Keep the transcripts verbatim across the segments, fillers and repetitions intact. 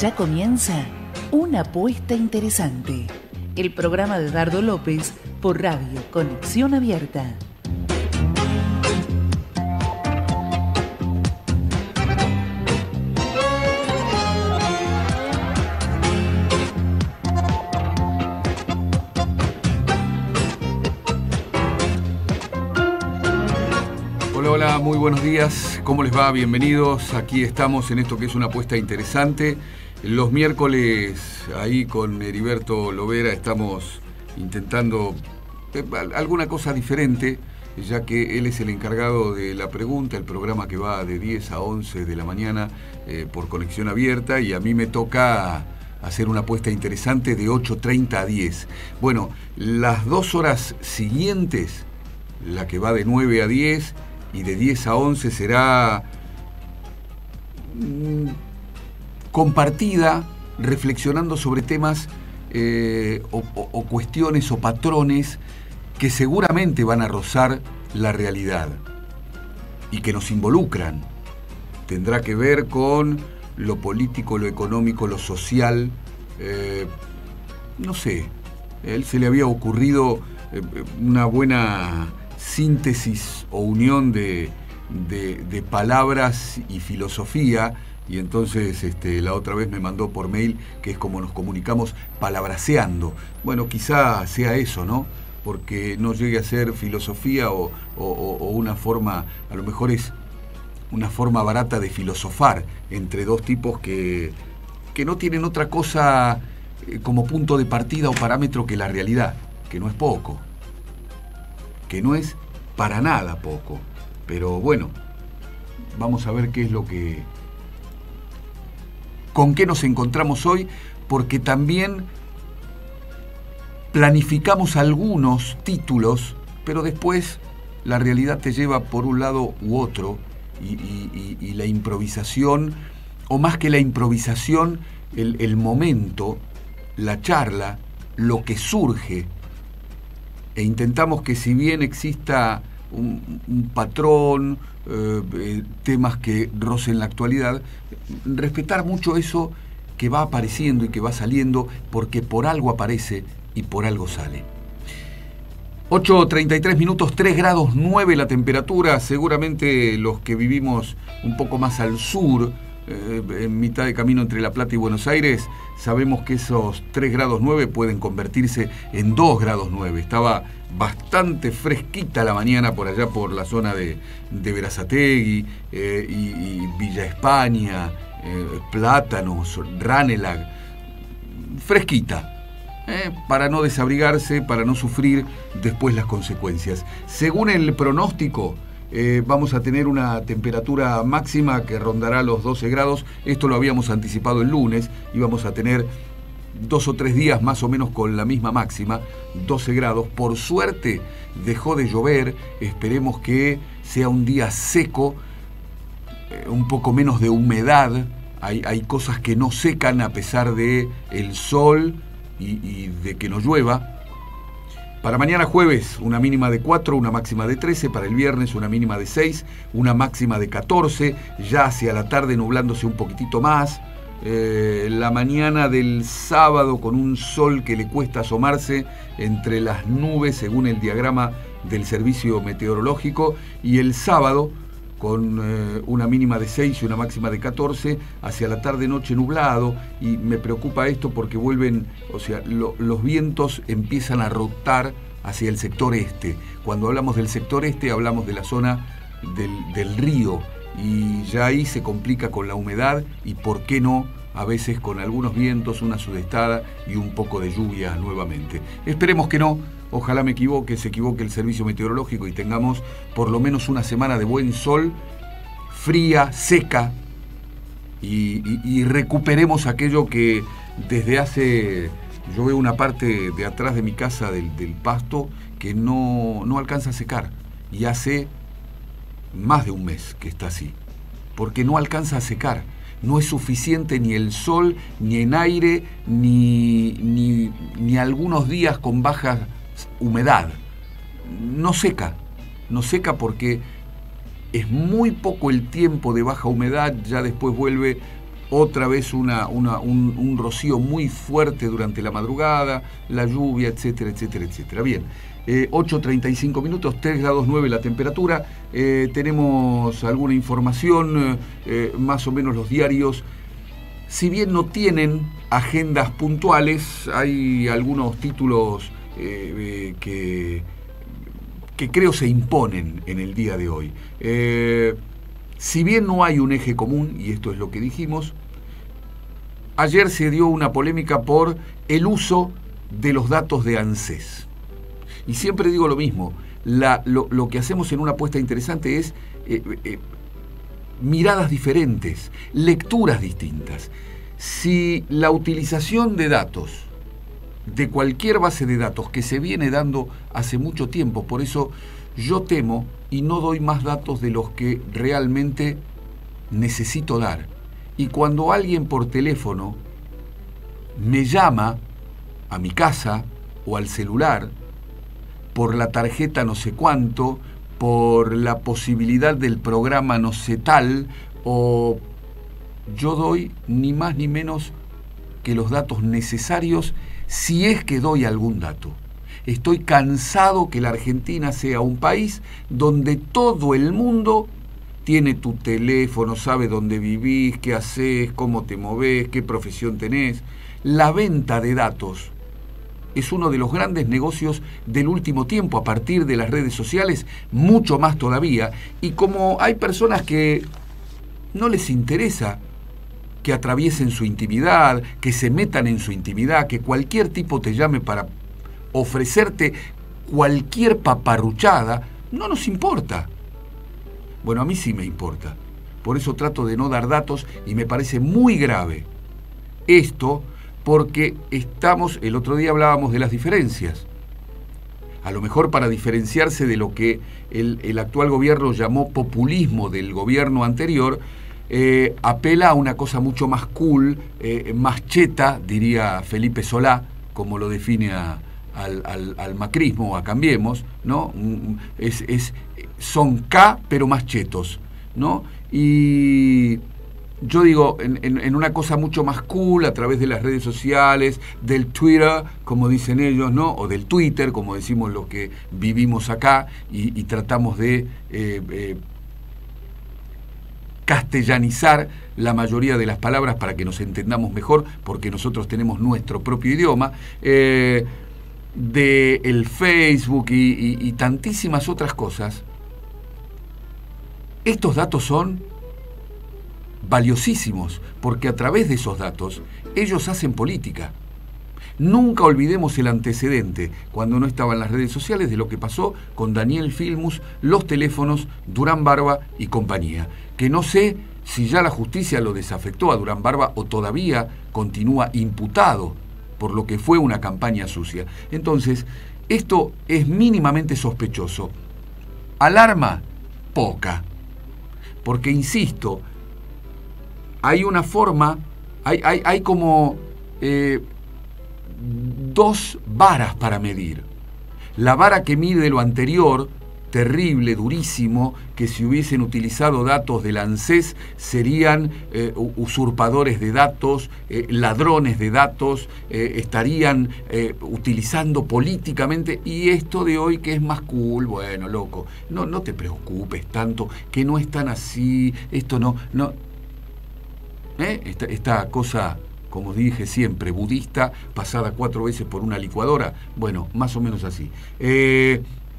Ya comienza Una Apuesta Interesante, el programa de Dardo López por Radio Conexión Abierta. Hola, hola, muy buenos días, ¿cómo les va? Bienvenidos, aquí estamos en esto que es una apuesta interesante. Los miércoles, ahí con Heriberto Lovera, estamos intentando alguna cosa diferente, ya que él es el encargado de la pregunta, el programa que va de diez a once de la mañana eh, por Conexión Abierta, y a mí me toca hacer una apuesta interesante de ocho treinta a diez. Bueno, las dos horas siguientes, la que va de nueve a diez y de diez a once, será mmm, compartida, reflexionando sobre temas eh, o, o, o cuestiones o patrones que seguramente van a rozar la realidad y que nos involucran. Tendrá que ver con lo político, lo económico, lo social. Eh, no sé, a él se le había ocurrido eh, una buena síntesis o unión de, de, de palabras y filosofía, y entonces este, la otra vez me mandó por mail que es como nos comunicamos, palabraseando. Bueno, quizá sea eso, ¿no? Porque no llegue a ser filosofía o, o, o una forma, a lo mejor es una forma barata de filosofar entre dos tipos que, que no tienen otra cosa eh, como punto de partida o parámetro que la realidad, que no es poco, que no es para nada poco. Pero bueno, vamos a ver qué es lo que... con qué nos encontramos hoy, porque también planificamos algunos títulos, pero después la realidad te lleva por un lado u otro, y, y, y, y la improvisación, o más que la improvisación, el, el momento, la charla, lo que surge, e intentamos que, si bien exista un, un patrón, eh, eh, temas que rocen la actualidad, respetar mucho eso que va apareciendo y que va saliendo, porque por algo aparece y por algo sale. ocho treinta y tres minutos, tres grados nueve la temperatura. Seguramente los que vivimos un poco más al sur, eh, en mitad de camino entre La Plata y Buenos Aires, sabemos que esos tres grados nueve pueden convertirse en dos grados nueve. Estaba bastante fresquita la mañana por allá por la zona de, de Berazategui eh, y, y Villa España, eh, Plátanos, Ranelagh. Fresquita. Eh, para no desabrigarse, para no sufrir después las consecuencias. Según el pronóstico, eh, vamos a tener una temperatura máxima que rondará los doce grados. Esto lo habíamos anticipado el lunes. Íbamos a tener dos o tres días más o menos con la misma máxima, doce grados. Por suerte dejó de llover. Esperemos que sea un día seco, eh, un poco menos de humedad. Hay, hay cosas que no secan a pesar de el sol Y, y de que no llueva. Para mañana jueves, una mínima de cuatro, una máxima de trece. Para el viernes, una mínima de seis, una máxima de catorce. Ya hacia la tarde nublándose un poquitito más. Eh, la mañana del sábado con un sol que le cuesta asomarse entre las nubes, según el diagrama del servicio meteorológico. Y el sábado con eh, una mínima de seis y una máxima de catorce, hacia la tarde-noche nublado, y me preocupa esto porque vuelven, o sea, lo, los vientos empiezan a rotar hacia el sector este. Cuando hablamos del sector este, hablamos de la zona del, del río, y ya ahí se complica con la humedad, y por qué no, a veces con algunos vientos, una sudestada y un poco de lluvia nuevamente. Esperemos que no. Ojalá me equivoque, se equivoque el servicio meteorológico y tengamos por lo menos una semana de buen sol, fría, seca, y, y, y recuperemos aquello que desde hace... Yo veo una parte de atrás de mi casa del, del pasto que no, no alcanza a secar, y hace más de un mes que está así, porque no alcanza a secar. No es suficiente ni el sol, ni en aire, ni, ni, ni algunos días con baja humedad. No seca, no seca porque es muy poco el tiempo de baja humedad, ya después vuelve otra vez una, una, un, un rocío muy fuerte durante la madrugada, la lluvia, etcétera, etcétera, etcétera. Bien, eh, ocho treinta y cinco minutos, tres grados nueve la temperatura. Eh, tenemos alguna información, eh, más o menos los diarios, si bien no tienen agendas puntuales, hay algunos títulos eh, eh, que, que creo se imponen en el día de hoy. Eh, si bien no hay un eje común, y esto es lo que dijimos, ayer se dio una polémica por el uso de los datos de ANSES. Y siempre digo lo mismo, la, lo, lo que hacemos en una apuesta interesante es eh, eh, miradas diferentes, lecturas distintas. Si la utilización de datos, de cualquier base de datos que se viene dando hace mucho tiempo, por eso yo temo y no doy más datos de los que realmente necesito dar. Y cuando alguien por teléfono me llama a mi casa o al celular por la tarjeta no sé cuánto, por la posibilidad del programa no sé tal, o yo doy ni más ni menos que los datos necesarios si es que doy algún dato. Estoy cansado que la Argentina sea un país donde todo el mundo tiene tu teléfono, sabe dónde vivís, qué haces, cómo te movés, qué profesión tenés. La venta de datos es uno de los grandes negocios del último tiempo, a partir de las redes sociales, mucho más todavía. Y como hay personas que no les interesa que atraviesen su intimidad, que se metan en su intimidad, que cualquier tipo te llame para ofrecerte cualquier paparruchada, no nos importa. Bueno, a mí sí me importa. Por eso trato de no dar datos y me parece muy grave esto, porque estamos, el otro día hablábamos de las diferencias. A lo mejor para diferenciarse de lo que el, el actual gobierno llamó populismo del gobierno anterior, eh, apela a una cosa mucho más cool, eh, más cheta, diría Felipe Solá, como lo define a, al, al, al macrismo, a Cambiemos, ¿no? Es, es, son K, pero más chetos, ¿no? Y yo digo, en, en, en una cosa mucho más cool, a través de las redes sociales, del Twitter, como dicen ellos, ¿no? O del Twitter, como decimos los que vivimos acá, y, y tratamos de eh, eh, castellanizar la mayoría de las palabras para que nos entendamos mejor, porque nosotros tenemos nuestro propio idioma, eh, de el Facebook y, y, y tantísimas otras cosas. Estos datos son valiosísimos, porque a través de esos datos ellos hacen política. Nunca olvidemos el antecedente, cuando no estaban las redes sociales, de lo que pasó con Daniel Filmus, los teléfonos, Durán Barba y compañía, que no sé si ya la justicia lo desafectó a Durán Barba o todavía continúa imputado por lo que fue una campaña sucia. Entonces, esto es mínimamente sospechoso. Alarma, poca. Porque, insisto, hay una forma, hay, hay, hay como eh, dos varas para medir. La vara que mide lo anterior, terrible, durísimo, que si hubiesen utilizado datos del ANSES serían eh, usurpadores de datos, eh, ladrones de datos, eh, estarían eh, utilizando políticamente, y esto de hoy que es más cool, bueno, loco, no, no te preocupes tanto, que no es tan así, esto no, no, ¿eh? esta, esta cosa, como dije siempre, budista, pasada cuatro veces por una licuadora, bueno, más o menos así. Eh,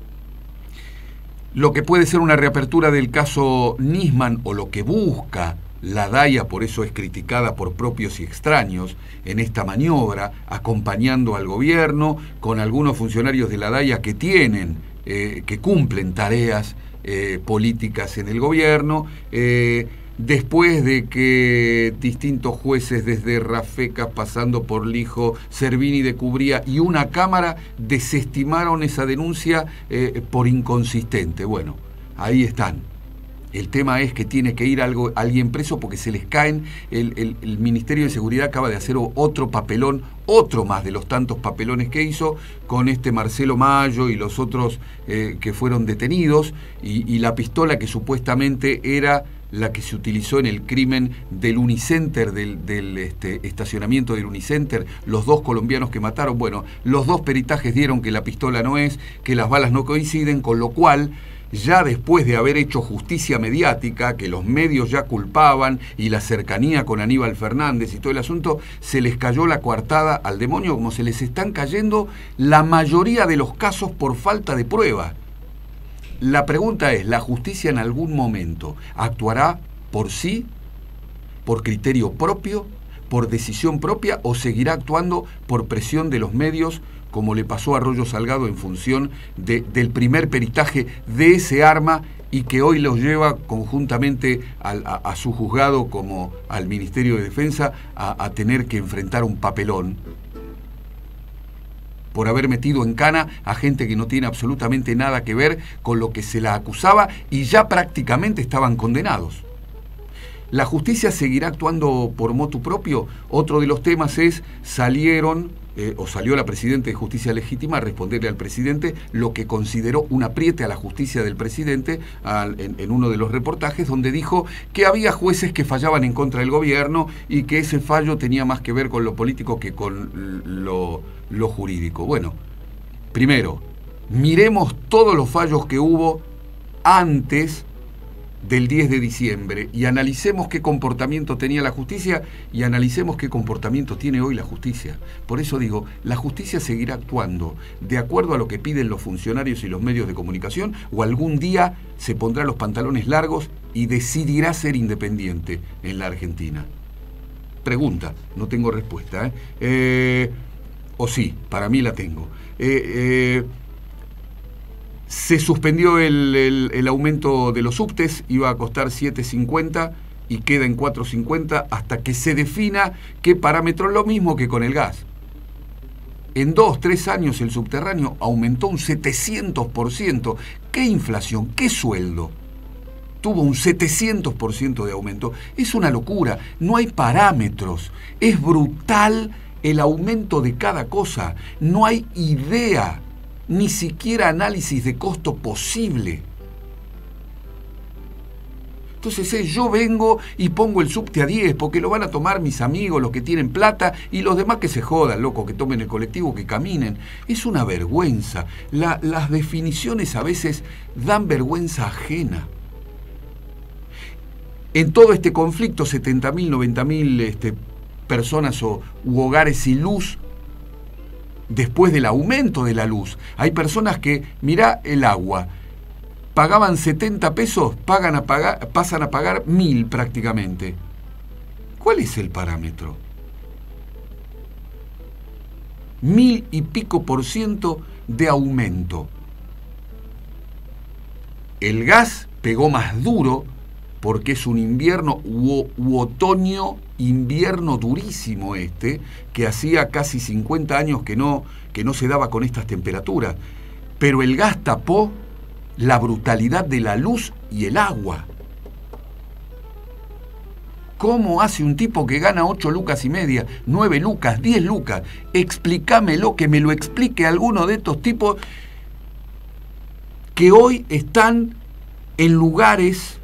Lo que puede ser una reapertura del caso Nisman, o lo que busca la DAIA, por eso es criticada por propios y extraños en esta maniobra, acompañando al gobierno, con algunos funcionarios de la DAIA que tienen, eh, que cumplen tareas eh, políticas en el gobierno, eh, después de que distintos jueces, desde Rafecas pasando por Lijo, Servini de Cubría y una Cámara, desestimaron esa denuncia eh, por inconsistente. Bueno, ahí están. El tema es que tiene que ir algo, alguien preso, porque se les caen, el, el, el Ministerio de Seguridad acaba de hacer otro papelón, otro más de los tantos papelones que hizo, con este Marcelo Mayo y los otros eh, que fueron detenidos, y, y la pistola que supuestamente era la que se utilizó en el crimen del Unicenter, del, del este, estacionamiento del Unicenter, los dos colombianos que mataron. Bueno, los dos peritajes dieron que la pistola no es, que las balas no coinciden, con lo cual, ya después de haber hecho justicia mediática, que los medios ya culpaban, y la cercanía con Aníbal Fernández y todo el asunto, se les cayó la coartada al demonio, como se les están cayendo la mayoría de los casos por falta de prueba. La pregunta es, ¿la justicia en algún momento actuará por sí, por criterio propio, por decisión propia, o seguirá actuando por presión de los medios, como le pasó a Arroyo Salgado en función de, del primer peritaje de ese arma, y que hoy los lleva conjuntamente al, a, a su juzgado como al Ministerio de Defensa a, a tener que enfrentar un papelón por haber metido en cana a gente que no tiene absolutamente nada que ver con lo que se la acusaba, y ya prácticamente estaban condenados? ¿La justicia seguirá actuando por motu propio? Otro de los temas es, salieron, eh, o salió la Presidenta de Justicia Legítima a responderle al presidente lo que consideró un apriete a la justicia del presidente al, en, en uno de los reportajes, donde dijo que había jueces que fallaban en contra del gobierno y que ese fallo tenía más que ver con lo político que con lo, lo jurídico. Bueno, primero, miremos todos los fallos que hubo antes del diez de diciembre y analicemos qué comportamiento tenía la justicia y analicemos qué comportamiento tiene hoy la justicia. Por eso digo, la justicia seguirá actuando de acuerdo a lo que piden los funcionarios y los medios de comunicación, o algún día se pondrá los pantalones largos y decidirá ser independiente en la Argentina. Pregunta, no tengo respuesta, ¿eh? Eh, o sí, para mí la tengo. Eh, eh, Se suspendió el, el, el aumento de los subtes, iba a costar siete cincuenta y queda en cuatro cincuenta hasta que se defina qué parámetro, lo mismo que con el gas. En dos, tres años el subterráneo aumentó un setecientos por ciento. ¿Qué inflación? ¿Qué sueldo? Tuvo un setecientos por ciento de aumento. Es una locura, no hay parámetros. Es brutal el aumento de cada cosa. No hay idea, ni siquiera análisis de costo posible. Entonces eh, yo vengo y pongo el subte a diez porque lo van a tomar mis amigos, los que tienen plata, y los demás que se jodan, loco, que tomen el colectivo, que caminen. Es una vergüenza. La, las definiciones a veces dan vergüenza ajena. En todo este conflicto, setenta mil, noventa mil este, personas o, u hogares sin luz, después del aumento de la luz. Hay personas que, mirá el agua, pagaban setenta pesos, pagan a pagar, pasan a pagar mil prácticamente. ¿Cuál es el parámetro? Mil y pico por ciento de aumento. El gas pegó más duro porque es un invierno u, u otoño, invierno durísimo este, que hacía casi cincuenta años que no, que no se daba con estas temperaturas. Pero el gas tapó la brutalidad de la luz y el agua. ¿Cómo hace un tipo que gana ocho lucas y media, nueve lucas, diez lucas? Explícamelo, que me lo explique alguno de estos tipos que hoy están en lugares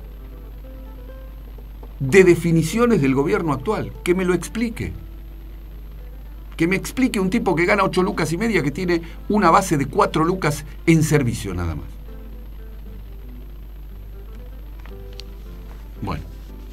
de definiciones del gobierno actual. Que me lo explique. Que me explique un tipo que gana ocho lucas y media, que tiene una base de cuatro lucas en servicio nada más. Bueno.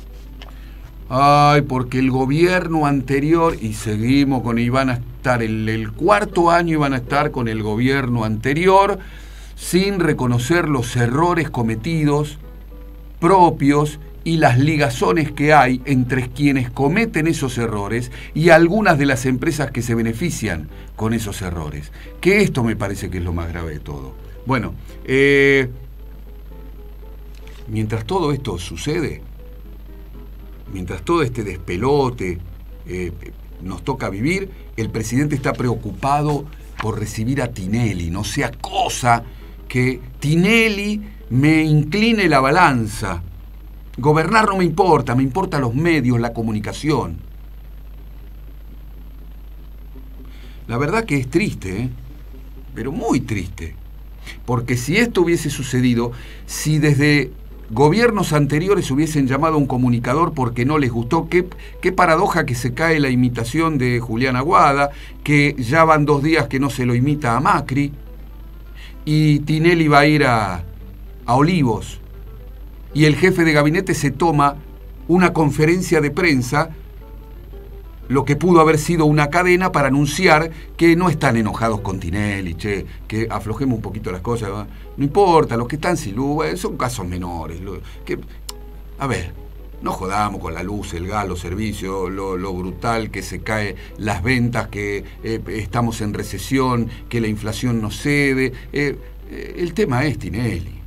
Ay, porque el gobierno anterior, y seguimos con, iban a estar el, el cuarto año, iban a estar con el gobierno anterior, sin reconocer los errores cometidos propios y las ligazones que hay entre quienes cometen esos errores y algunas de las empresas que se benefician con esos errores. Que esto me parece que es lo más grave de todo. Bueno, eh, mientras todo esto sucede, mientras todo este despelote eh, nos toca vivir, el presidente está preocupado por recibir a Tinelli. No sea cosa que Tinelli me incline la balanza. Gobernar no me importa, me importan los medios, la comunicación. La verdad que es triste, ¿eh? Pero muy triste. Porque si esto hubiese sucedido, si desde gobiernos anteriores hubiesen llamado a un comunicador porque no les gustó. Qué, qué paradoja que se cae la imitación de Julián Aguada, que ya van dos días que no se lo imita a Macri, y Tinelli va a ir a, a Olivos, y el jefe de gabinete se toma una conferencia de prensa, lo que pudo haber sido una cadena, para anunciar que no están enojados con Tinelli, che, que aflojemos un poquito las cosas, ¿no? No importa, los que están sin luz, son casos menores. Lo, que, a ver, no jodamos con la luz, el gas, los servicios, lo, lo brutal que se cae las ventas, que eh, estamos en recesión, que la inflación no cede. Eh, eh, el tema es Tinelli.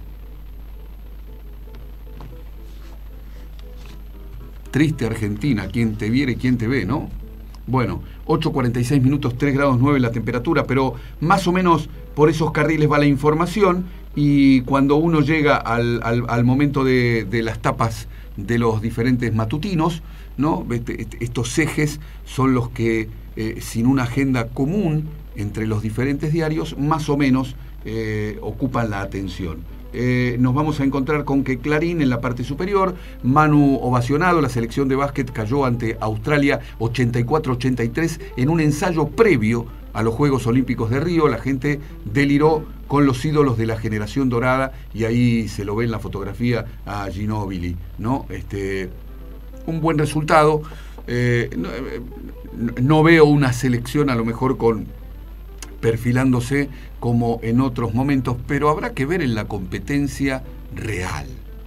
Triste Argentina, quien te viere y quien te ve, ¿no? Bueno, ocho cuarenta y seis minutos, tres grados nueve la temperatura, pero más o menos por esos carriles va la información, y cuando uno llega al, al, al momento de, de las tapas de los diferentes matutinos, ¿no? Este, este, estos ejes son los que, eh, sin una agenda común entre los diferentes diarios, más o menos eh, ocupan la atención. Eh, nos vamos a encontrar con que Clarín en la parte superior, Manu ovacionado, la selección de básquet cayó ante Australia ochenta y cuatro a ochenta y tres en un ensayo previo a los Juegos Olímpicos de Río. La gente deliró con los ídolos de la generación dorada, y ahí se lo ve en la fotografía a Ginóbili, ¿no? Este, un buen resultado. Eh, no, no veo una selección a lo mejor con perfilándose como en otros momentos, pero habrá que ver en la competencia real.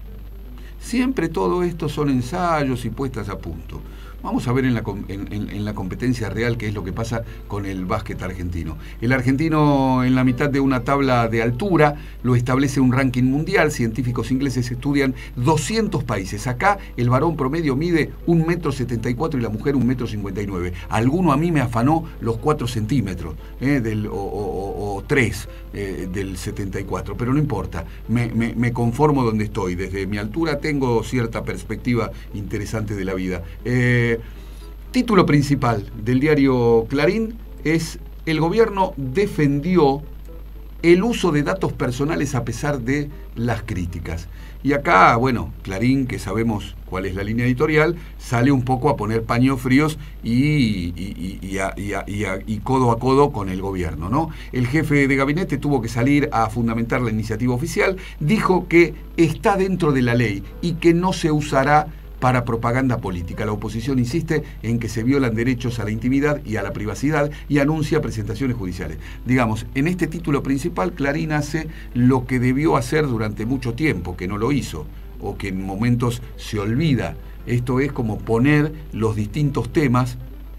Siempre todo esto son ensayos y puestas a punto. Vamos a ver en la, en, en, en la competencia real qué es lo que pasa con el básquet argentino. El argentino, en la mitad de una tabla de altura, lo establece un ranking mundial. Científicos ingleses estudian doscientos países. Acá el varón promedio mide un metro setenta y cuatro y la mujer un metro cincuenta y nueve. Alguno a mí me afanó los cuatro centímetros eh, del, o, o, o tres eh, del setenta y cuatro, pero no importa. Me, me, me conformo donde estoy. Desde mi altura tengo cierta perspectiva interesante de la vida. Eh, Título principal del diario Clarín es: el gobierno defendió el uso de datos personales a pesar de las críticas. Y acá, bueno, Clarín, que sabemos cuál es la línea editorial, sale un poco a poner paños fríos y, y, y, a, y, a, y, a, y codo a codo con el gobierno, ¿no? El jefe de gabinete tuvo que salir a fundamentar la iniciativa oficial, dijo que está dentro de la ley y que no se usará para propaganda política. La oposición insiste en que se violan derechos a la intimidad y a la privacidad y anuncia presentaciones judiciales. Digamos, en este título principal, Clarín hace lo que debió hacer durante mucho tiempo, que no lo hizo, o que en momentos se olvida. Esto es como poner los distintos temas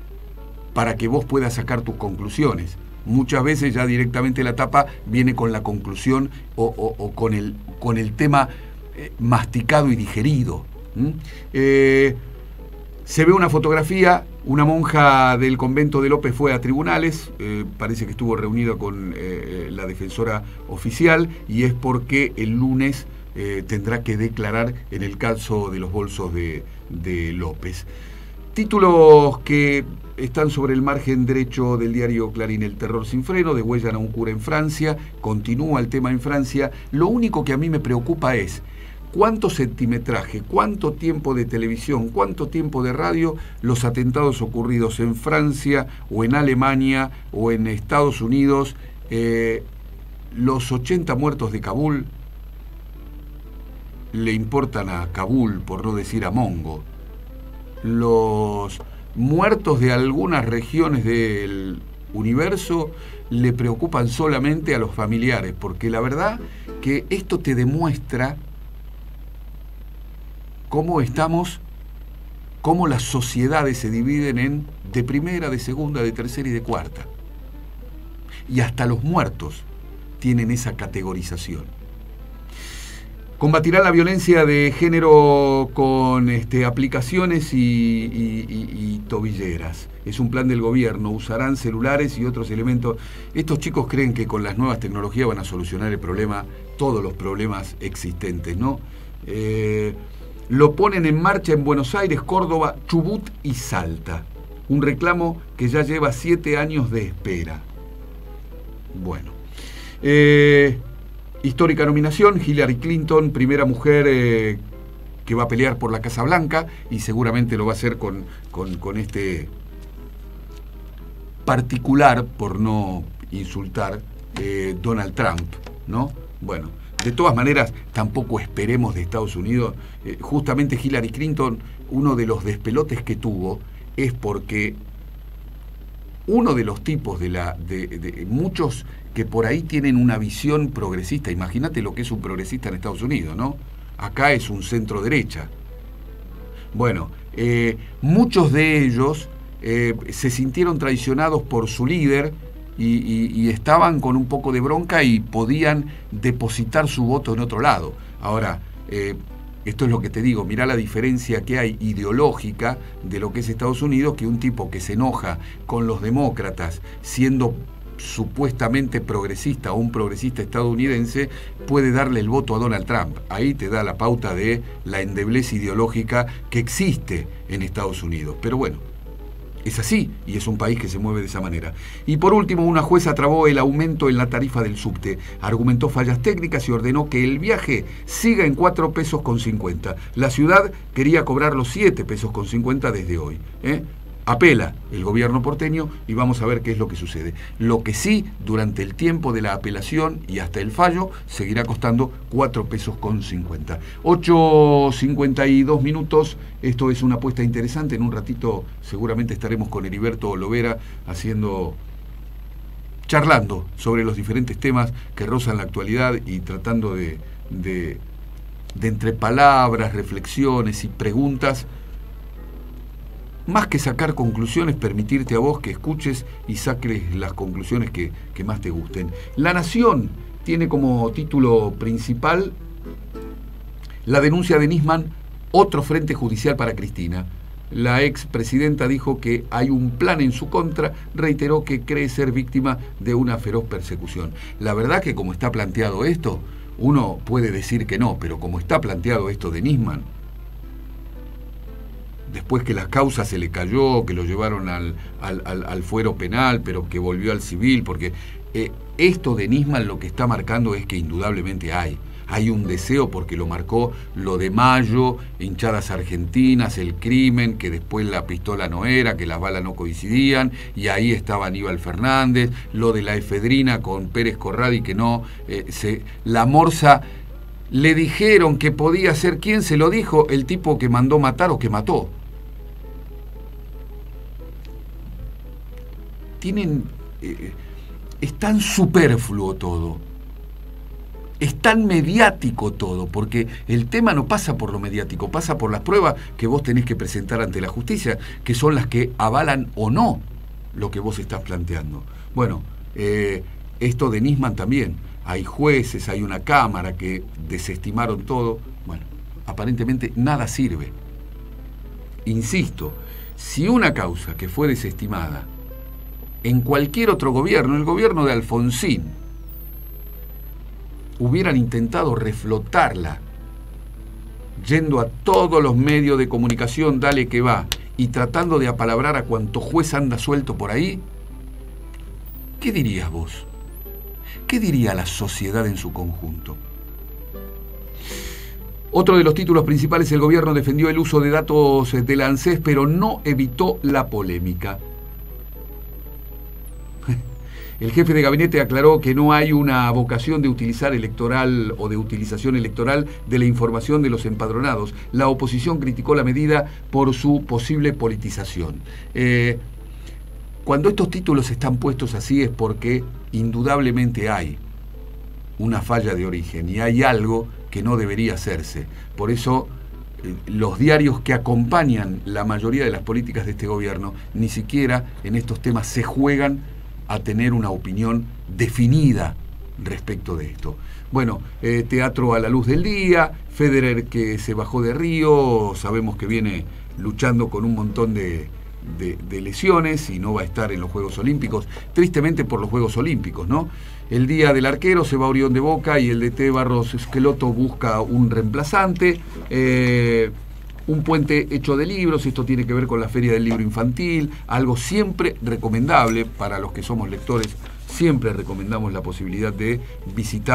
para que vos puedas sacar tus conclusiones. Muchas veces ya directamente la tapa viene con la conclusión o, o, o con, el, con el tema eh, masticado y digerido. ¿Mm? Eh, se ve una fotografía, una monja del convento de López fue a tribunales, eh, parece que estuvo reunida con eh, la defensora oficial, y es porque el lunes eh, tendrá que declarar en el caso de los bolsos de, de López. Títulos que están sobre el margen derecho del diario Clarín: el terror sin freno, degüellan a un cura en Francia, continúa el tema en Francia. Lo único que a mí me preocupa es cuánto centimetraje, cuánto tiempo de televisión, cuánto tiempo de radio los atentados ocurridos en Francia o en Alemania o en Estados Unidos, eh, los ochenta muertos de Kabul le importan a Kabul, por no decir a Mongo. Los muertos de algunas regiones del universo le preocupan solamente a los familiares, porque la verdad que esto te demuestra cómo estamos, cómo las sociedades se dividen en de primera, de segunda, de tercera y de cuarta. Y hasta los muertos tienen esa categorización. Combatirá la violencia de género con este, aplicaciones y, y, y, y tobilleras. Es un plan del gobierno. Usarán celulares y otros elementos. Estos chicos creen que con las nuevas tecnologías van a solucionar el problema, todos los problemas existentes, ¿no? Eh, Lo ponen en marcha en Buenos Aires, Córdoba, Chubut y Salta. Un reclamo que ya lleva siete años de espera. Bueno. Eh, Histórica nominación, Hillary Clinton, primera mujer eh, que va a pelear por la Casa Blanca, y seguramente lo va a hacer con, con, con este particular, por no insultar, eh, Donald Trump, ¿no? Bueno, de todas maneras, tampoco esperemos de Estados Unidos. Eh, justamente Hillary Clinton, uno de los despelotes que tuvo es porque uno de los tipos de la de, de muchos que por ahí tienen una visión progresista, imagínate lo que es un progresista en Estados Unidos, ¿no? Acá es un centro derecha. Bueno, eh, muchos de ellos eh, se sintieron traicionados por su líder y, y, y estaban con un poco de bronca y podían depositar su voto en otro lado. Ahora, eh, esto es lo que te digo, mirá la diferencia que hay ideológica de lo que es Estados Unidos, que un tipo que se enoja con los demócratas siendo supuestamente progresista o un progresista estadounidense puede darle el voto a Donald Trump. Ahí te da la pauta de la endeblez ideológica que existe en Estados Unidos. Pero bueno, es así, y es un país que se mueve de esa manera. Y por último, una jueza trabó el aumento en la tarifa del subte, argumentó fallas técnicas y ordenó que el viaje siga en cuatro pesos con cincuenta. La ciudad quería cobrar los siete pesos con cincuenta desde hoy, ¿eh? Apela el gobierno porteño y vamos a ver qué es lo que sucede. Lo que sí, durante el tiempo de la apelación y hasta el fallo, seguirá costando cuatro pesos con cincuenta. ocho cincuenta y dos minutos, esto es una apuesta interesante. En un ratito seguramente estaremos con Heriberto Lovera haciendo, charlando sobre los diferentes temas que rozan la actualidad y tratando de, de, de entre palabras, reflexiones y preguntas, más que sacar conclusiones, permitirte a vos que escuches y saques las conclusiones que, que más te gusten. La Nación tiene como título principal la denuncia de Nisman, otro frente judicial para Cristina. La expresidenta dijo que hay un plan en su contra, reiteró que cree ser víctima de una feroz persecución. La verdad que como está planteado esto, uno puede decir que no, pero como está planteado esto de Nisman, después que la causa se le cayó, que lo llevaron al, al, al, al fuero penal, pero que volvió al civil, porque eh, esto de Nisman lo que está marcando es que indudablemente hay. Hay un deseo, porque lo marcó lo de Mayo, hinchadas argentinas, el crimen, que después la pistola no era, que las balas no coincidían, y ahí estaba Aníbal Fernández, lo de la efedrina con Pérez Corradi, que no, eh, se, la Morsa, le dijeron que podía ser, ¿quién se lo dijo? El tipo que mandó matar o que mató. Tienen, eh, es tan superfluo todo, es tan mediático todo, porque el tema no pasa por lo mediático, pasa por las pruebas que vos tenés que presentar ante la justicia, que son las que avalan o no lo que vos estás planteando. Bueno, eh, esto de Nisman también, hay jueces, hay una cámara que desestimaron todo. Bueno, aparentemente nada sirve. Insisto, si una causa que fue desestimada en cualquier otro gobierno, el gobierno de Alfonsín, hubieran intentado reflotarla, yendo a todos los medios de comunicación, dale que va, y tratando de apalabrar a cuanto juez anda suelto por ahí, ¿qué dirías vos? ¿Qué diría la sociedad en su conjunto? Otro de los títulos principales, el gobierno defendió el uso de datos del ANSES, pero no evitó la polémica. El jefe de gabinete aclaró que no hay una vocación de utilizar electoral o de utilización electoral de la información de los empadronados. La oposición criticó la medida por su posible politización. Eh, cuando estos títulos están puestos así es porque indudablemente hay una falla de origen y hay algo que no debería hacerse. Por eso eh, los diarios que acompañan la mayoría de las políticas de este gobierno ni siquiera en estos temas se juegan a tener una opinión definida respecto de esto. Bueno, eh, teatro a la luz del día, Federer que se bajó de Río, sabemos que viene luchando con un montón de, de, de lesiones y no va a estar en los Juegos Olímpicos, tristemente por los Juegos Olímpicos, ¿no? El día del arquero se va Orión de Boca y el D T Barros Esqueloto busca un reemplazante. Eh, Un puente hecho de libros, esto tiene que ver con la Feria del Libro Infantil, algo siempre recomendable para los que somos lectores, siempre recomendamos la posibilidad de visitar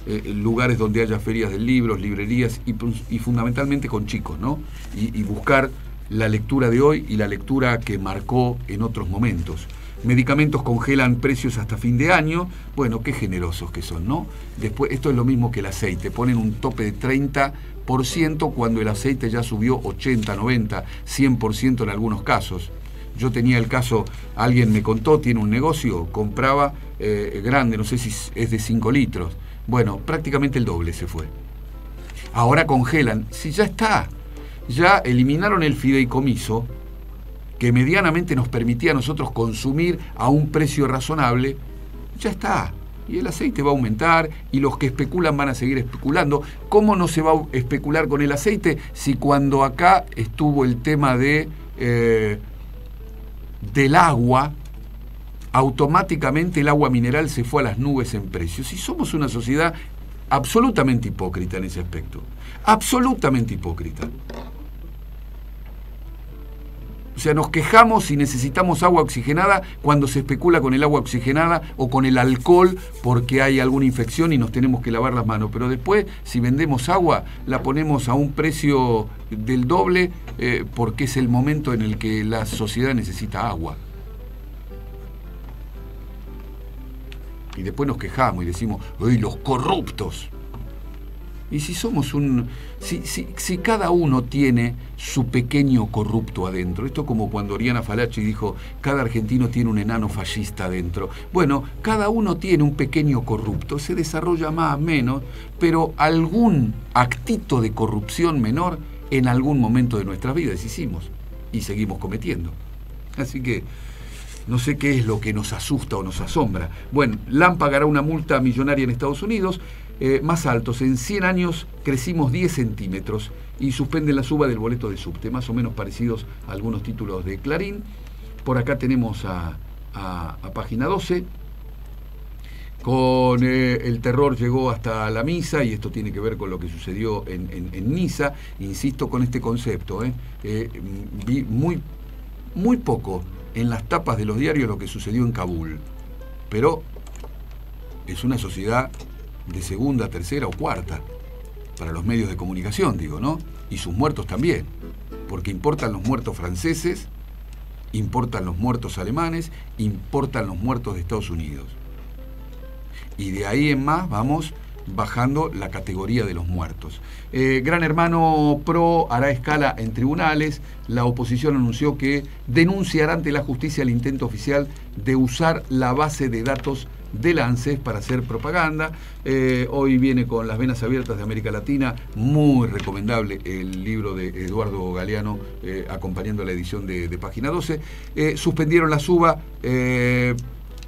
eh, lugares donde haya ferias de libros, librerías y, y fundamentalmente con chicos, ¿no? Y, y buscar la lectura de hoy y la lectura que marcó en otros momentos. Medicamentos congelan precios hasta fin de año. Bueno, qué generosos que son, ¿no? Después, esto es lo mismo que el aceite. Ponen un tope de treinta por ciento cuando el aceite ya subió ochenta, noventa, cien por ciento en algunos casos. Yo tenía el caso, alguien me contó, tiene un negocio, compraba eh, grande, no sé si es de cinco litros. Bueno, prácticamente el doble se fue. Ahora congelan. Si ya está, ya eliminaron el fideicomiso que medianamente nos permitía a nosotros consumir a un precio razonable, ya está. Y el aceite va a aumentar y los que especulan van a seguir especulando. ¿Cómo no se va a especular con el aceite si cuando acá estuvo el tema de eh, del agua, automáticamente el agua mineral se fue a las nubes en precios? Y somos una sociedad absolutamente hipócrita en ese aspecto. Absolutamente hipócrita. O sea, nos quejamos si necesitamos agua oxigenada cuando se especula con el agua oxigenada o con el alcohol porque hay alguna infección y nos tenemos que lavar las manos. Pero después, si vendemos agua, la ponemos a un precio del doble eh, porque es el momento en el que la sociedad necesita agua. Y después nos quejamos y decimos, ¡ay, los corruptos! Y si somos un... Si, si, si cada uno tiene su pequeño corrupto adentro, esto como cuando Oriana Fallaci dijo, cada argentino tiene un enano fascista adentro. Bueno, cada uno tiene un pequeño corrupto, se desarrolla más, menos, pero algún actito de corrupción menor en algún momento de nuestras vidas hicimos y seguimos cometiendo. Así que no sé qué es lo que nos asusta o nos asombra. Bueno, LAM pagará una multa millonaria en Estados Unidos. Eh, más altos, en cien años crecimos diez centímetros y suspenden la suba del boleto de subte, más o menos parecidos a algunos títulos de Clarín. Por acá tenemos a, a, a página doce, con eh, el terror llegó hasta la misa, y esto tiene que ver con lo que sucedió en, en, en Niza. Insisto con este concepto, eh, eh, vi muy, muy poco en las tapas de los diarios lo que sucedió en Kabul, pero es una sociedad de segunda, tercera o cuarta, para los medios de comunicación, digo, ¿no? Y sus muertos también, porque importan los muertos franceses, importan los muertos alemanes, importan los muertos de Estados Unidos. Y de ahí en más vamos bajando la categoría de los muertos. Eh, Gran Hermano Pro hará escala en tribunales. La oposición anunció que denunciará ante la justicia el intento oficial de usar la base de datos de la ANSES para hacer propaganda. Eh, hoy viene con Las Venas Abiertas de América Latina, muy recomendable el libro de Eduardo Galeano, eh, acompañando la edición de, de página doce. Eh, suspendieron la suba eh,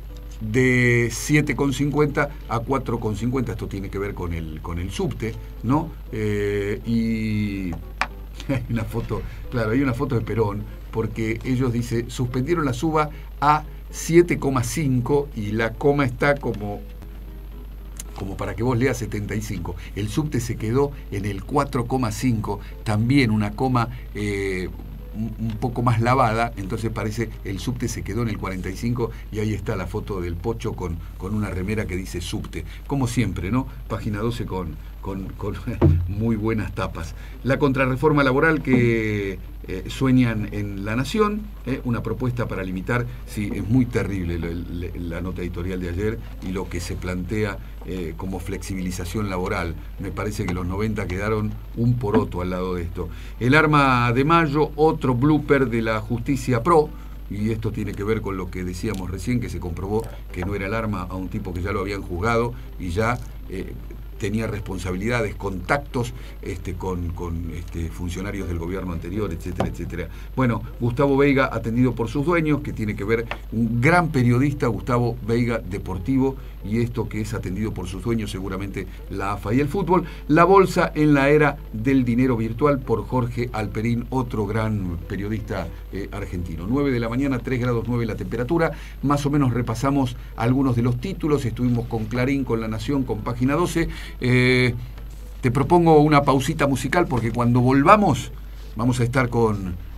de siete con cincuenta a cuatro con cincuenta, esto tiene que ver con el, con el subte, ¿no? Eh, y hay una foto, claro, hay una foto de Perón, porque ellos dicen, suspendieron la suba a siete coma cinco y la coma está como, como para que vos leas setenta y cinco. El subte se quedó en el cuatro coma cinco, también una coma eh, un poco más lavada, entonces parece el subte se quedó en el cuarenta y cinco, y ahí está la foto del Pocho con, con una remera que dice subte. Como siempre, ¿no? Página doce con, con, con muy buenas tapas. La contrarreforma laboral que eh, sueñan en La Nación, eh, una propuesta para limitar, sí, es muy terrible la, la, la nota editorial de ayer y lo que se plantea eh, como flexibilización laboral. Me parece que los noventa quedaron un poroto al lado de esto. El arma de mayo, otro blooper de la justicia pro, y esto tiene que ver con lo que decíamos recién, que se comprobó que no era el arma a un tipo que ya lo habían juzgado y ya eh, tenía responsabilidades, contactos este, con, con este, funcionarios del gobierno anterior, etcétera, etcétera. Bueno, Gustavo Veiga, atendido por sus dueños, que tiene que ver, un gran periodista, Gustavo Veiga, deportivo, y esto que es atendido por sus dueños, seguramente la A F A y el fútbol. La bolsa en la era del dinero virtual, por Jorge Alperín, otro gran periodista eh, argentino. nueve de la mañana, tres grados nueve la temperatura. Más o menos repasamos algunos de los títulos. Estuvimos con Clarín, con La Nación, con página doce. Eh, te propongo una pausita musical porque cuando volvamos vamos a estar con,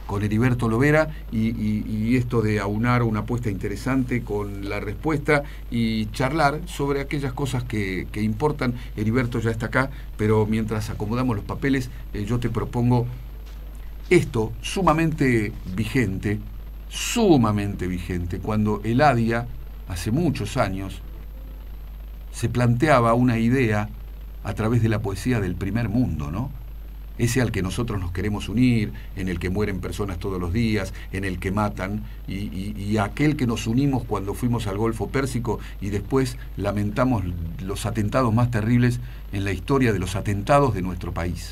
con Heriberto Lovera y, y, y esto de aunar una apuesta interesante con la respuesta y charlar sobre aquellas cosas que, que importan. Heriberto ya está acá, pero mientras acomodamos los papeles, eh, yo te propongo esto sumamente vigente, sumamente vigente, cuando Eladia, hace muchos años, se planteaba una idea a través de la poesía del primer mundo, ¿no? Ese al que nosotros nos queremos unir, en el que mueren personas todos los días, en el que matan, y, y, y aquel que nos unimos cuando fuimos al Golfo Pérsico y después lamentamos los atentados más terribles en la historia de los atentados de nuestro país.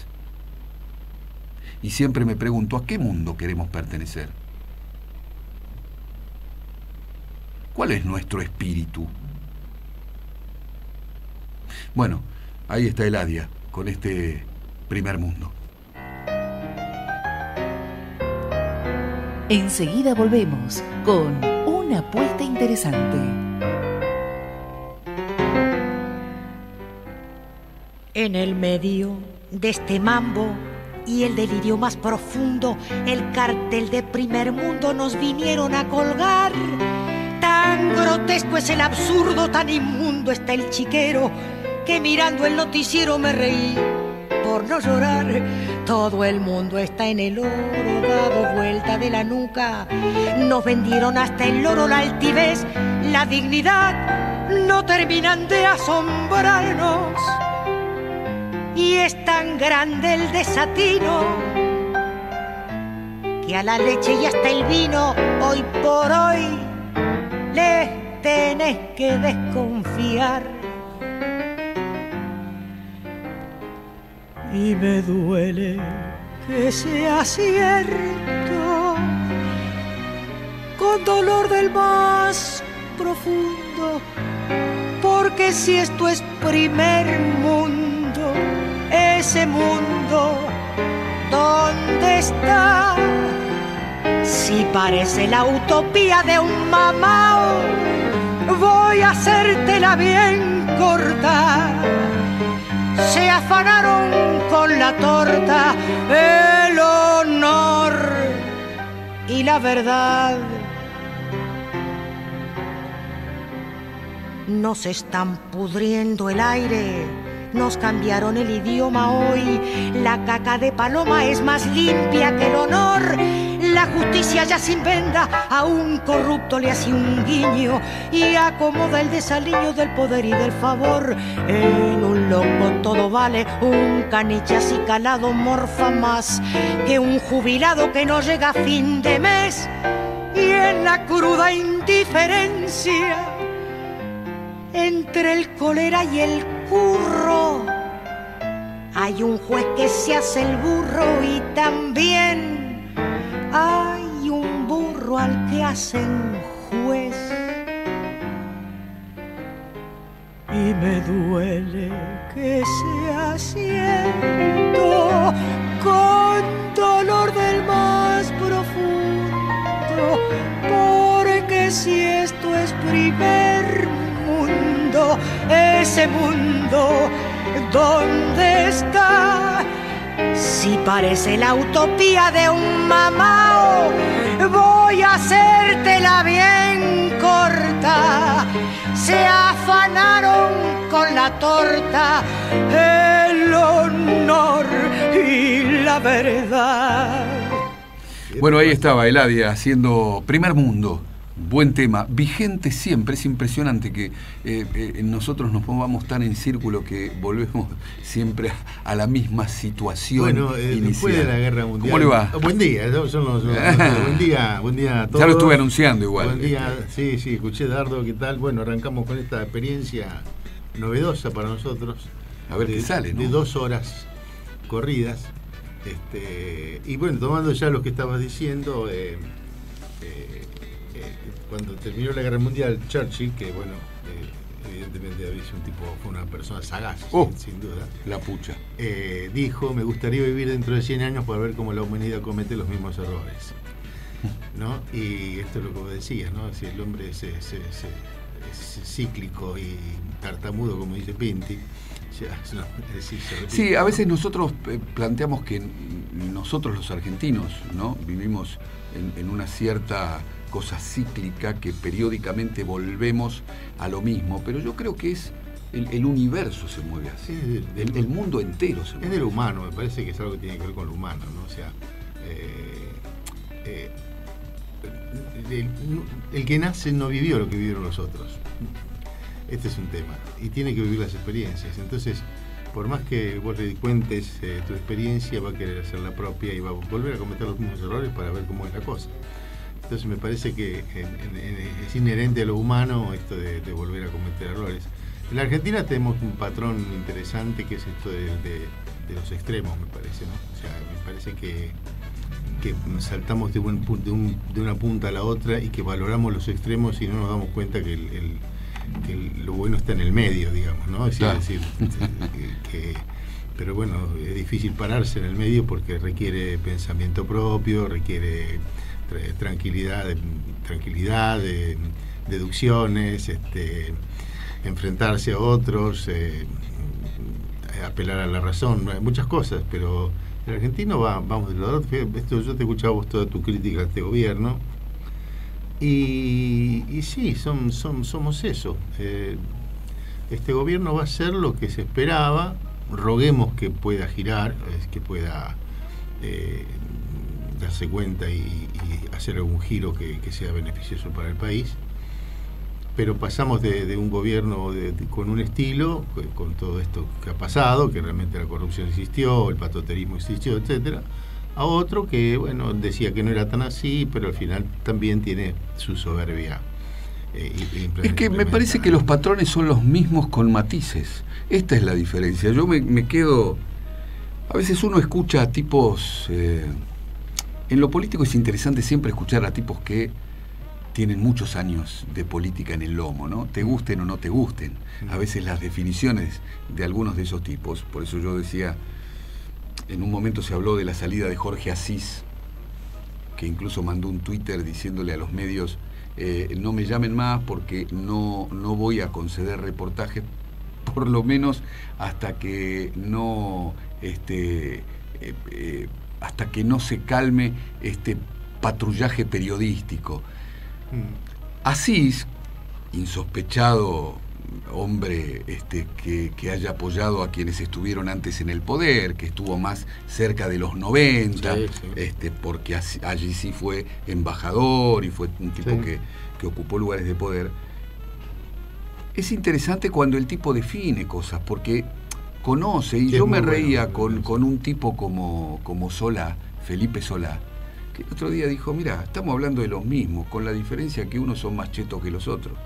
Y siempre me pregunto, ¿a qué mundo queremos pertenecer? ¿Cuál es nuestro espíritu? Bueno, ahí está Eladia, con este primer mundo. Enseguida volvemos con una apuesta interesante. En el medio de este mambo y el delirio más profundo, el cartel de primer mundo nos vinieron a colgar. Tan grotesco es el absurdo, tan inmundo está el chiquero, que mirando el noticiero me reí por no llorar. Todo el mundo está en el oro, dado vuelta de la nuca. Nos vendieron hasta el oro, la altivez, la dignidad, no terminan de asombrarnos. Y es tan grande el desatino que a la leche y hasta el vino hoy por hoy les tenés que desconfiar. Y me duele que sea cierto, con dolor del más profundo, porque si esto es primer mundo, ese mundo, ¿dónde está? Si parece la utopía de un mamao, voy a hacértela bien corta. Se afanaron con la torta, el honor y la verdad. Nos están pudriendo el aire, nos cambiaron el idioma hoy. La caca de paloma es más limpia que el honor. La justicia ya sin venda a un corrupto le hace un guiño y acomoda el desaliño del poder y del favor. En un loco todo vale, un caniche así calado morfa más que un jubilado que no llega a fin de mes. Y en la cruda indiferencia entre el cólera y el curro hay un juez que se hace el burro y también hay un burro al que hacen juez. Y me duele que sea cierto, con dolor del más profundo, porque si esto es primer mundo, ese mundo, ¿dónde está? Si parece la utopía de un mamao, voy a hacértela bien corta. Se afanaron con la torta, el honor y la verdad. Bueno, ahí estaba Eladia haciendo Primer Mundo. Buen tema, vigente siempre. Es impresionante que eh, eh, nosotros nos movamos tan en círculo que volvemos siempre a, a la misma situación. Bueno, eh, inicial. Después de la Guerra Mundial. ¿Cómo le va? Oh, buen día, son los, son los, buen día, buen día a todos. Ya lo estuve anunciando igual. Buen día, sí, sí, escuché Dardo, ¿qué tal? Bueno, arrancamos con esta experiencia novedosa para nosotros. A ver de, qué sale, ¿no? De dos horas corridas. Este, y bueno, tomando ya lo que estabas diciendo, eh, eh, cuando terminó la Guerra Mundial, Churchill, que bueno, eh, evidentemente David es un tipo, fue una persona sagaz, oh, sin, sin duda. La pucha. Eh, dijo, me gustaría vivir dentro de cien años para ver cómo la humanidad comete los mismos errores. ¿No? Y esto es lo que vos decías, ¿no? Si el hombre es, es, es, es cíclico y tartamudo, como dice Pinti, no, es decir, se repite. Sí, a veces nosotros eh, planteamos que nosotros los argentinos, ¿no?, vivimos en, en una cierta cosa cíclica, que periódicamente volvemos a lo mismo, pero yo creo que es el, el universo se mueve así, Sí, de- el, el mundo entero se Es mueve de lo así. humano, me parece que es algo que tiene que ver con lo humano, ¿no? O sea, eh, eh, el, el que nace no vivió lo que vivieron los otros. Este es un tema. Y tiene que vivir las experiencias. Entonces, por más que vos le cuentes eh, tu experiencia, va a querer hacer la propia y va a volver a cometer los mismos errores para ver cómo es la cosa. Entonces me parece que en, en, en, es inherente a lo humano esto de, de volver a cometer errores. En la Argentina tenemos un patrón interesante que es esto de, de, de los extremos, me parece, ¿no? O sea, me parece que, que saltamos de, un, de, un, de una punta a la otra y que valoramos los extremos y no nos damos cuenta que, el, el, que el, lo bueno está en el medio, digamos, ¿no? Es Claro. decir, que, que, pero bueno, es difícil pararse en el medio porque requiere pensamiento propio, requiere tra- tranquilidad, tranquilidad, de, deducciones, este, enfrentarse a otros, eh, apelar a la razón, muchas cosas, pero el argentino va, vamos de lado. Esto, yo te he escuchado vos toda tu crítica a este gobierno y, y sí, son, son, somos eso. Eh, este gobierno va a hacer lo que se esperaba, roguemos que pueda girar, es que pueda eh, darse cuenta y, y hacer algún giro que, que sea beneficioso para el país. Pero pasamos de, de un gobierno de, de, con un estilo, con todo esto que ha pasado, que realmente la corrupción existió, el patoterismo existió, etcétera, a otro que, bueno, decía que no era tan así, pero al final también tiene su soberbia. Eh, Es que me parece que los patrones son los mismos con matices. Esta es la diferencia. Yo me, me quedo... A veces uno escucha a tipos... Eh, en lo político es interesante siempre escuchar a tipos que tienen muchos años de política en el lomo, ¿no? Te gusten o no te gusten. A veces las definiciones de algunos de esos tipos, por eso yo decía, en un momento se habló de la salida de Jorge Asís, que incluso mandó un Twitter diciéndole a los medios, eh, no me llamen más porque no, no voy a conceder reportajes, por lo menos hasta que no, este, eh, eh, hasta que no se calme este patrullaje periodístico. Asís, insospechado hombre este, que, que haya apoyado a quienes estuvieron antes en el poder, que estuvo más cerca de los noventa, sí, sí. Este, porque así, allí sí fue embajador y fue un tipo sí. que, que ocupó lugares de poder. Es interesante cuando el tipo define cosas, porque conoce, y yo me reía bueno, con, con un tipo como, como Solá, Felipe Solá, que el otro día dijo, mira, estamos hablando de los mismos, con la diferencia que unos son más chetos que los otros.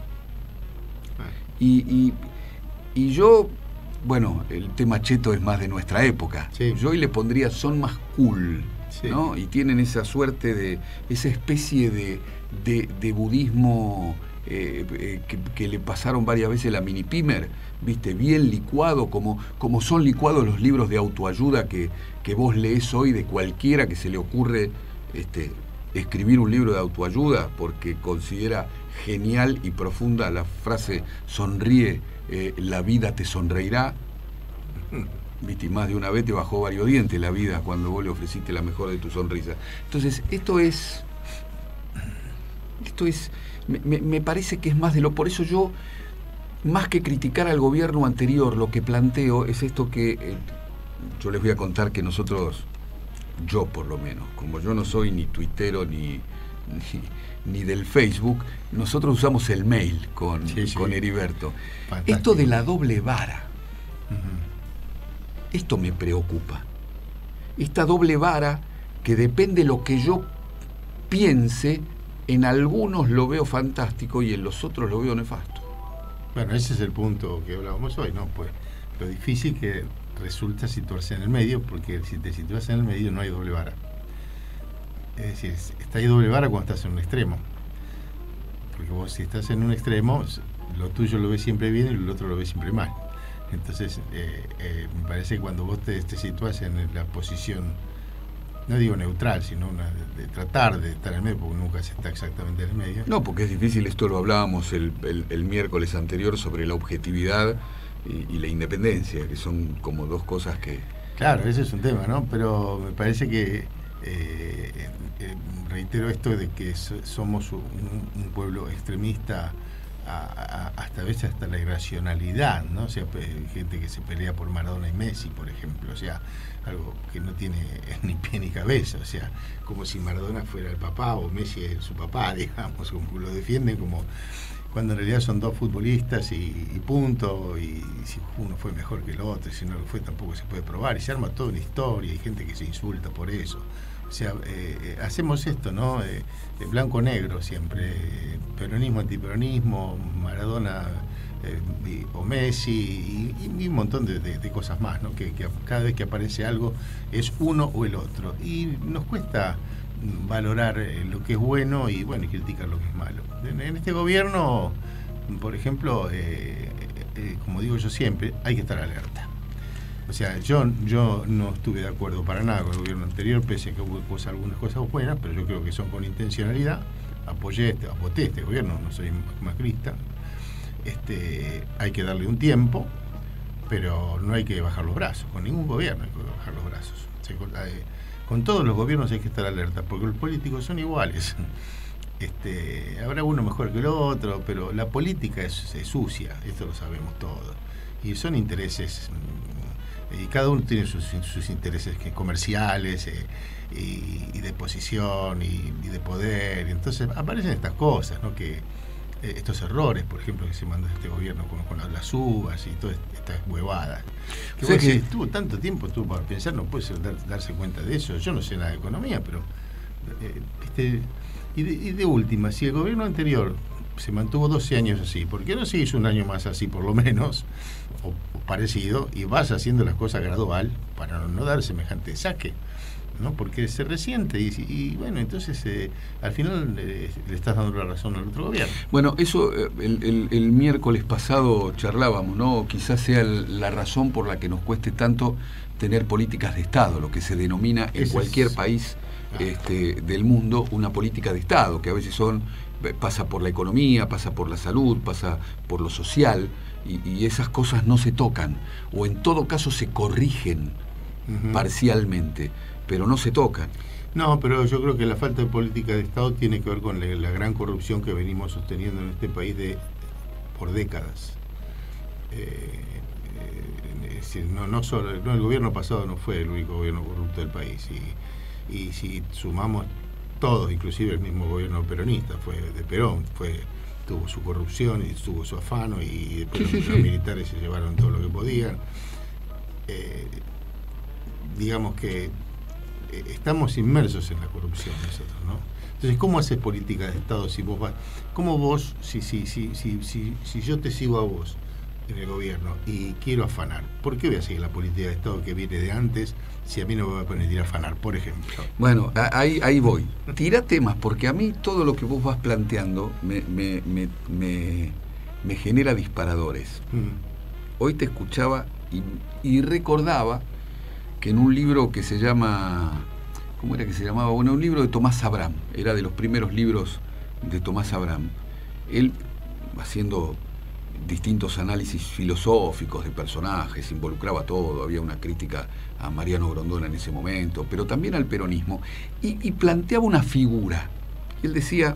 Y, y, y yo, bueno, el tema cheto es más de nuestra época. Sí. Yo hoy le pondría, son más cool, sí. ¿no? Y tienen esa suerte de, esa especie de, de, de budismo eh, eh, que, que le pasaron varias veces la Mini Pimer, ¿viste? Bien licuado, como, como son licuados los libros de autoayuda que, que vos lees hoy de cualquiera que se le ocurre este, escribir un libro de autoayuda porque considera genial y profunda la frase sonríe, eh, la vida te sonreirá. Viste, más de una vez te bajó varios dientes la vida cuando vos le ofreciste la mejor de tu sonrisa. Entonces, esto es esto es me, me parece que es más de lo, por eso yo, más que criticar al gobierno anterior, lo que planteo es esto que eh, yo les voy a contar que nosotros, yo por lo menos, como yo no soy ni tuitero ni, ni, ni del Facebook, nosotros usamos el mail con, sí, sí. con Heriberto. Fantástico. Esto de la doble vara, uh-huh. esto me preocupa. Esta doble vara que depende de lo que yo piense, en algunos lo veo fantástico y en los otros lo veo nefasto. Bueno, ese es el punto que hablábamos hoy, ¿no? Pues lo difícil que resulta situarse en el medio, porque si te sitúas en el medio no hay doble vara. Es decir, está ahí doble vara cuando estás en un extremo. Porque vos si estás en un extremo, lo tuyo lo ves siempre bien y lo otro lo ves siempre mal. Entonces, eh, eh, me parece que cuando vos te, te sitúas en la posición, no digo neutral, sino una, de, de tratar de estar en el medio, porque nunca se está exactamente en el medio. No, porque es difícil, esto lo hablábamos el, el, el miércoles anterior sobre la objetividad y, y la independencia, que son como dos cosas que... Claro, ese es un tema, ¿no? Pero me parece que, eh, eh, reitero esto de que somos un, un pueblo extremista, a, a, hasta a veces hasta la irracionalidad, ¿no? O sea, gente que se pelea por Maradona y Messi, por ejemplo, o sea, algo que no tiene ni pie ni cabeza, o sea, como si Maradona fuera el papá o Messi es su papá, digamos, como lo defienden como cuando en realidad son dos futbolistas y, y punto, y si uno fue mejor que el otro, y si no lo fue tampoco se puede probar, y se arma toda una historia, hay gente que se insulta por eso. O sea, eh, hacemos esto, ¿no? Eh, de blanco-negro siempre, eh, peronismo, antiperonismo, Maradona eh, y, o Messi, y, y un montón de, de, de cosas más, ¿no? Que, que cada vez que aparece algo es uno o el otro. Y nos cuesta valorar eh, lo que es bueno y, bueno, y criticar lo que es malo. En, en este gobierno, por ejemplo, eh, eh, como digo yo siempre, hay que estar alerta. O sea, yo, yo no estuve de acuerdo para nada con el gobierno anterior, pese a que hubo cosas, algunas cosas buenas, pero yo creo que son con intencionalidad. Apoyé este, apoyé este gobierno, no soy macrista. Este, hay que darle un tiempo, pero no hay que bajar los brazos. Con ningún gobierno hay que bajar los brazos. O sea, con, eh, con todos los gobiernos hay que estar alerta, porque los políticos son iguales. Este, habrá uno mejor que el otro, pero la política es, es sucia, esto lo sabemos todos. Y son intereses... y cada uno tiene sus, sus intereses comerciales eh, y, y de posición y, y de poder, y entonces aparecen estas cosas, ¿no? Que eh, estos errores, por ejemplo, que se mandó este gobierno con, con las, las uvas y todas estas huevadas, que, o sea, que estuvo tanto tiempo tú para pensar, no puedes dar, darse cuenta de eso. Yo no sé nada de economía, pero eh, este, y, de, y de última, si el gobierno anterior se mantuvo doce años así, ¿por qué no sigues un año más así por lo menos, o, o parecido, y vas haciendo las cosas gradual para no, no dar semejante saque, ¿no? Porque se resiente y, y bueno, entonces eh, al final eh, le estás dando la razón al otro gobierno. Bueno, eso eh, el, el, el miércoles pasado charlábamos, ¿no? Quizás sea el, la razón por la que nos cueste tanto tener políticas de Estado, lo que se denomina en Ese cualquier es... país ah. este, del mundo una política de Estado, que a veces son pasa por la economía, pasa por la salud, pasa por lo social, y, y esas cosas no se tocan, o en todo caso se corrigen uh-huh. parcialmente, pero no se tocan. No, pero yo creo que la falta de política de Estado tiene que ver con la, la gran corrupción que venimos sosteniendo en este país de por décadas. Eh, eh, es decir, no, no solo, no, el gobierno pasado no fue el único gobierno corrupto del país, y, y si sumamos todos, inclusive el mismo gobierno peronista, fue de Perón, fue tuvo su corrupción y tuvo su afano, y después sí, los, sí, los sí. militares se llevaron todo lo que podían. Eh, digamos que eh, estamos inmersos en la corrupción nosotros, ¿no? Entonces, ¿cómo haces política de Estado si vos vas? ¿Cómo vos, si, si, si, si, si, si yo te sigo a vos en el gobierno y quiero afanar, ¿por qué voy a seguir la política de Estado que viene de antes si a mí no me va a permitir afanar, por ejemplo? Bueno, ahí, ahí voy. Tira temas, porque a mí todo lo que vos vas planteando me, me, me, me, me genera disparadores. Mm. Hoy te escuchaba y, y recordaba que en un libro que se llama, ¿cómo era que se llamaba? Bueno, un libro de Tomás Abraham, era de los primeros libros de Tomás Abraham. Él, haciendo distintos análisis filosóficos de personajes, involucraba todo, había una crítica a Mariano Grondona en ese momento, pero también al peronismo, y, y planteaba una figura. Él decía,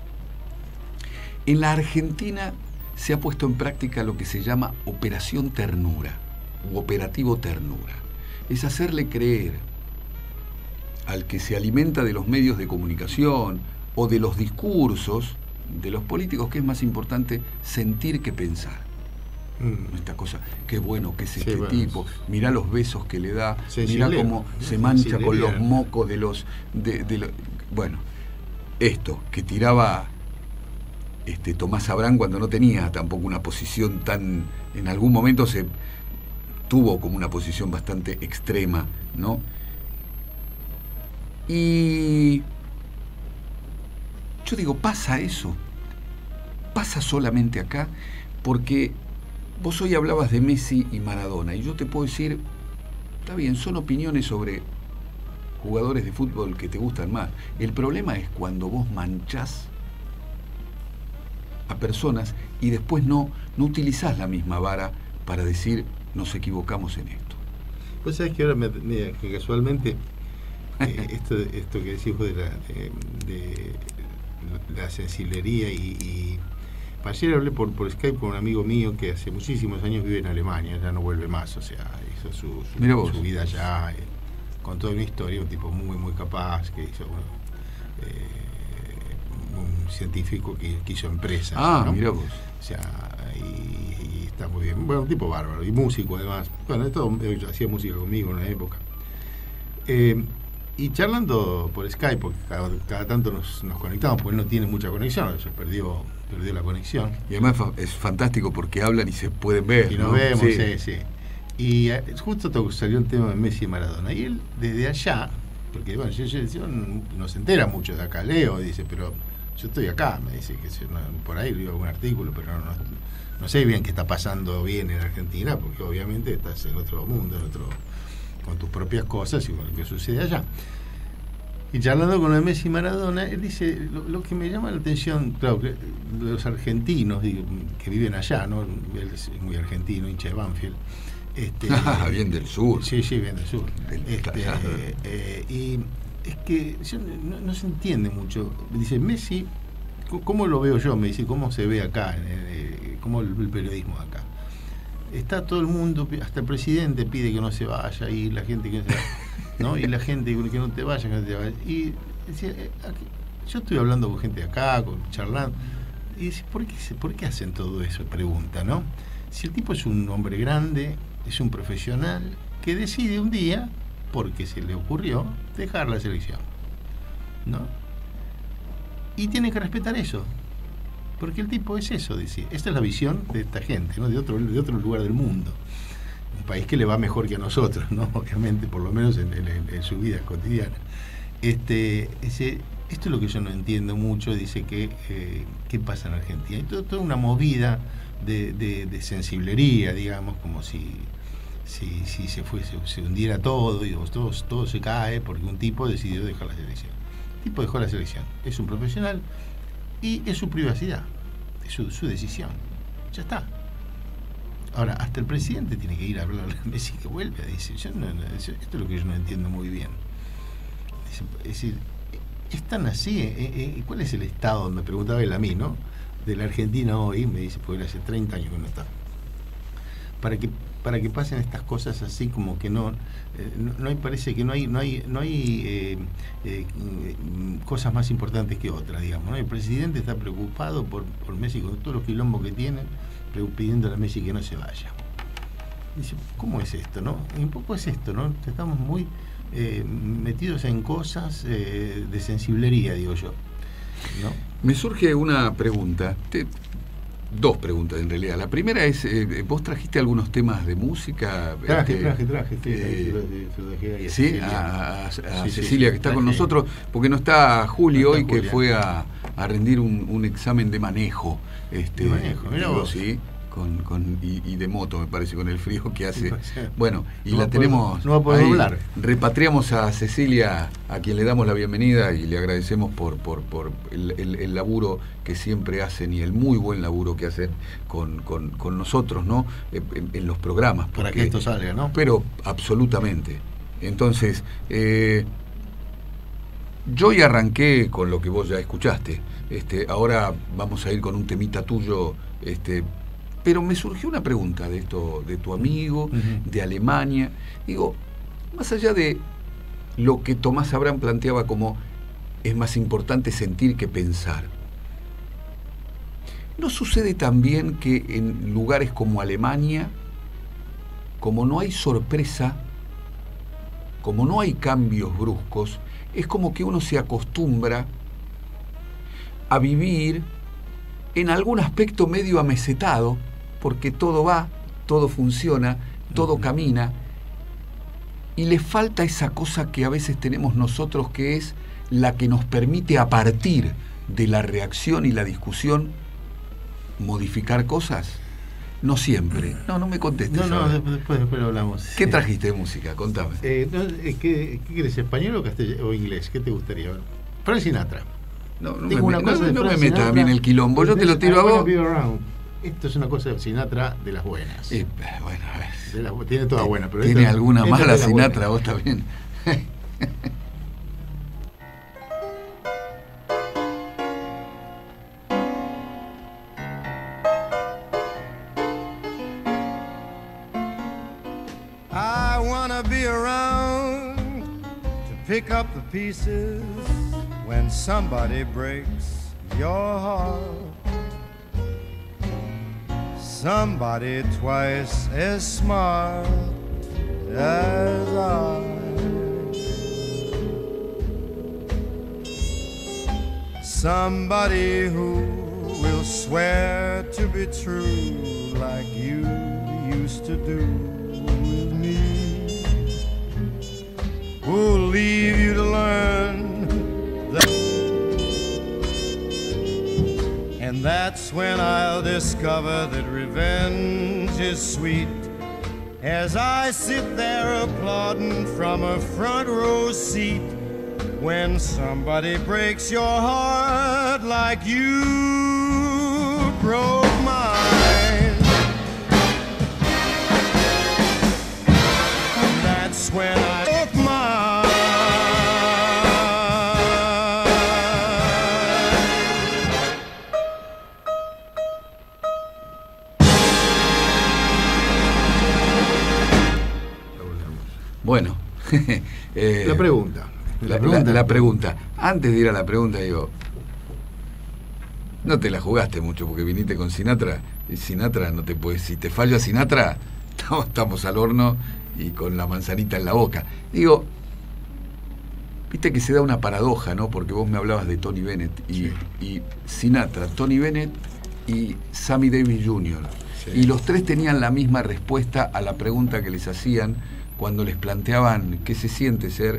en la Argentina se ha puesto en práctica lo que se llama operación ternura, u operativo ternura. Es hacerle creer al que se alimenta de los medios de comunicación o de los discursos de los políticos que es más importante sentir que pensar. Mm. Esta cosa, qué bueno que es este sí, bueno. tipo, mirá los besos que le da, sí, mirá sí, cómo sí, se mancha sí, con los mocos de los... De, de lo, bueno, esto que tiraba este Tomás Abraham cuando no tenía tampoco una posición tan... En algún momento se tuvo como una posición bastante extrema, ¿no? Y... yo digo, pasa eso, pasa solamente acá, porque vos hoy hablabas de Messi y Maradona, y yo te puedo decir, está bien, son opiniones sobre jugadores de fútbol que te gustan más. El problema es cuando vos manchás a personas y después no, no utilizás la misma vara para decir nos equivocamos en esto. Pues sabés que ahora me, me, que casualmente eh, esto, esto que decís vos de la, de, de la sensiblería y, y ayer hablé por, por Skype con un amigo mío que hace muchísimos años vive en Alemania, ya no vuelve más, o sea, hizo su, su, su vida allá, eh, con toda una historia, un tipo muy muy capaz que hizo, bueno, eh, un científico que, que hizo empresas. Ah, ¿no? mira vos. O sea, y, y está muy bien. Bueno, un tipo bárbaro, y músico además. Bueno, todo, hacía música conmigo en una época. Eh, y charlando por Skype, porque cada, cada tanto nos, nos conectamos, porque él no tiene mucha conexión, eso perdió, perdió la conexión. Y además es fantástico porque hablan y se pueden ver. Y nos ¿no? vemos, sí, sí. sí. Y eh, justo salió el tema de Messi y Maradona. Y él, desde allá, porque bueno, yo, yo, yo no se entera mucho de acá, leo, y dice, pero yo estoy acá, me dice que no, por ahí leo algún artículo, pero no, no, no sé bien qué está pasando bien en Argentina, porque obviamente estás en otro mundo, en otro, con tus propias cosas y con lo que sucede allá. Y charlando con el Messi y Maradona, él dice, lo, lo que me llama la atención, claro, que los argentinos digo, que viven allá, ¿no? Él es muy argentino, hincha de Banfield. Este, ah, bien del sur. Sí, sí, bien del sur. Del, este, eh, eh, y es que yo, no, no se entiende mucho. Dice, Messi, ¿cómo lo veo yo? Me dice, ¿cómo se ve acá? Eh, ¿Cómo el, el periodismo acá? Está todo el mundo, hasta el presidente pide que no se vaya, y la gente que no se vaya, ¿no? Y la gente que no te vaya, que no te vaya. Y decía, eh, aquí, yo estoy hablando con gente de acá, con, charlando, y dice, ¿por qué, ¿por qué hacen todo eso? Pregunta, ¿no? Si el tipo es un hombre grande, es un profesional que decide un día, porque se le ocurrió, dejar la selección, ¿no? Y tiene que respetar eso, porque el tipo es eso, dice. Esta es la visión de esta gente, ¿no? De otro, de otro lugar del mundo, un país que le va mejor que a nosotros, ¿no? Obviamente, por lo menos en, en, en su vida cotidiana. Este, ese, esto es lo que yo no entiendo mucho, dice que eh, qué pasa en Argentina. Y todo, toda una movida de, de, de sensiblería, digamos, como si si, si se fuese, se hundiera todo y todo, todo se cae porque un tipo decidió dejar la selección. El tipo dejó la selección, es un profesional y es su privacidad, es su, su decisión, ya está. Ahora, hasta el presidente tiene que ir a hablarle a Messi que vuelve, dice, yo no, no, esto es lo que yo no entiendo muy bien. Es, es decir, es tan así, eh, eh, ¿cuál es el estado? Me preguntaba él a mí, ¿no? De la Argentina hoy, me dice, porque él hace treinta años que no está. Para que para que pasen estas cosas así como que no, eh, no, no hay, parece que no hay no hay no hay eh, eh, cosas más importantes que otras, digamos, ¿no? El presidente está preocupado por, por Messi con todos los quilombos que tiene, pidiéndole a Messi que no se vaya. Dice, ¿cómo es esto, no? Y un poco es esto, ¿no? Estamos muy eh, metidos en cosas eh, de sensiblería, digo yo, ¿no? Me surge una pregunta. Te, Dos preguntas en realidad. La primera es, eh, ¿vos trajiste algunos temas de música? Traje, este, traje, traje. Sí, eh, se lo, se lo dejé ahí a sí, Cecilia, a, a, a sí, Cecilia sí, que está traje. con nosotros, porque no está Julio no está hoy, Julia. que fue a, a rendir un, un examen de manejo. Este, De manejo, mirá digo, vos. sí, con, con, y, y de moto, me parece, con el frío que hace. Sí. Bueno, y No la va a tenemos. poder- no va a poder ahí. doblar. Repatriamos a Cecilia, a quien le damos la bienvenida y le agradecemos por, por, por el, el, el laburo que siempre hacen y el muy buen laburo que hacen con, con, con nosotros, ¿no? En, en los programas. Para porque- que esto salga, ¿no? Pero absolutamente. Entonces, eh, yo ya arranqué con lo que vos ya escuchaste. Este, ahora vamos a ir con un temita tuyo, este, pero me surgió una pregunta de esto, de tu amigo, Uh-huh. de Alemania. Digo, más allá de lo que Tomás Abraham planteaba como es más importante sentir que pensar, ¿no sucede también que en lugares como Alemania, como no hay sorpresa, como no hay cambios bruscos, es como que uno se acostumbra a vivir en algún aspecto medio amesetado, porque todo va, todo funciona, todo camina, y le falta esa cosa que a veces tenemos nosotros, que es la que nos permite, a partir de la reacción y la discusión, modificar cosas. No siempre. No, no me contestes. No, no, ahora. después, después, después lo hablamos. ¿Qué trajiste de música? Contame. Eh, no, eh, ¿qué, ¿Qué quieres, español o, castellano, o inglés? ¿Qué te gustaría? Frank Sinatra. No, no Tengo me, una no, cosa de no me Frank metas a mí en Sinatra. el quilombo. Yo te lo tiro a I wanna vos. be around. esto es una cosa de Sinatra de las buenas. Sí, bueno, a ver. De las, tiene toda buena, pero ¿Tiene esta, alguna esta mala es de las Sinatra buenas. vos también? I wanna be around to pick up the pieces when somebody breaks your heart. Somebody twice as smart as I. Somebody who will swear to be true like you used to do with me. Who'll leave you to learn that. And that's when I'll discover that revenge is sweet, as I sit there applauding from a front row seat when somebody breaks your heart like you broke mine. That's when I broke mine. Bueno, eh, La pregunta. La, la, la pregunta. Antes de ir a la pregunta, digo, no te la jugaste mucho porque viniste con Sinatra. Y Sinatra no te puede. Si te falla Sinatra, estamos, estamos al horno y con la manzanita en la boca. Digo, viste que se da una paradoja, ¿no? Porque vos me hablabas de Tony Bennett y, sí. y Sinatra, Tony Bennett y Sammy Davis junior Sí. Y los tres tenían la misma respuesta a la pregunta que les hacían cuando les planteaban qué se siente ser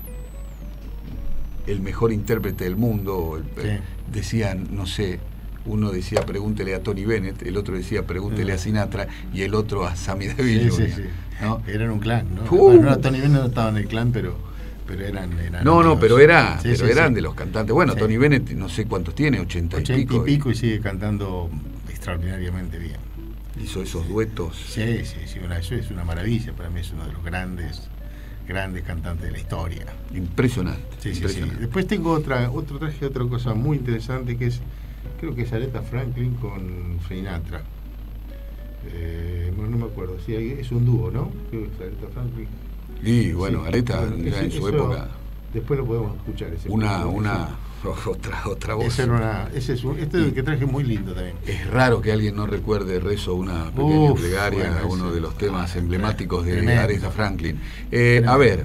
el mejor intérprete del mundo. Sí. Decían, no sé, uno decía pregúntele a Tony Bennett, el otro decía pregúntele a Sinatra y el otro a Sammy Davis sí, junior sí, sí. ¿no? Eran un clan, ¿no? Uh. Bueno, no, Tony Bennett no estaba en el clan, pero, pero eran, eran No, no, pero, era, sí, pero sí, eran sí. de los cantantes. Bueno, sí. Tony Bennett no sé cuántos tiene, ochenta y pico. ochenta y pico y sigue cantando extraordinariamente bien. Hizo esos duetos. Sí, sí, sí, una, eso es una maravilla. Para mí es uno de los grandes grandes cantantes de la historia. Impresionante. Sí, sí, impresionante. sí. Después tengo otra, otro traje, otra cosa muy interesante que es, creo que es Aretha Franklin con Sinatra. Eh, bueno, no me acuerdo, sí, es un dúo, ¿no? Creo que es Aretha Franklin. Y bueno, sí, Aretha bueno, ya ese, en su eso, época. Después lo podemos escuchar. Ese una, una, otra, otra voz. Esa era una, ese es un, este es el que traje muy lindo también. Es raro que alguien no recuerde Rezo una pequeña Uf, plegaria, bueno, uno ese, de los temas ah, emblemáticos de tremendo. Aretha Franklin. Eh, a ver,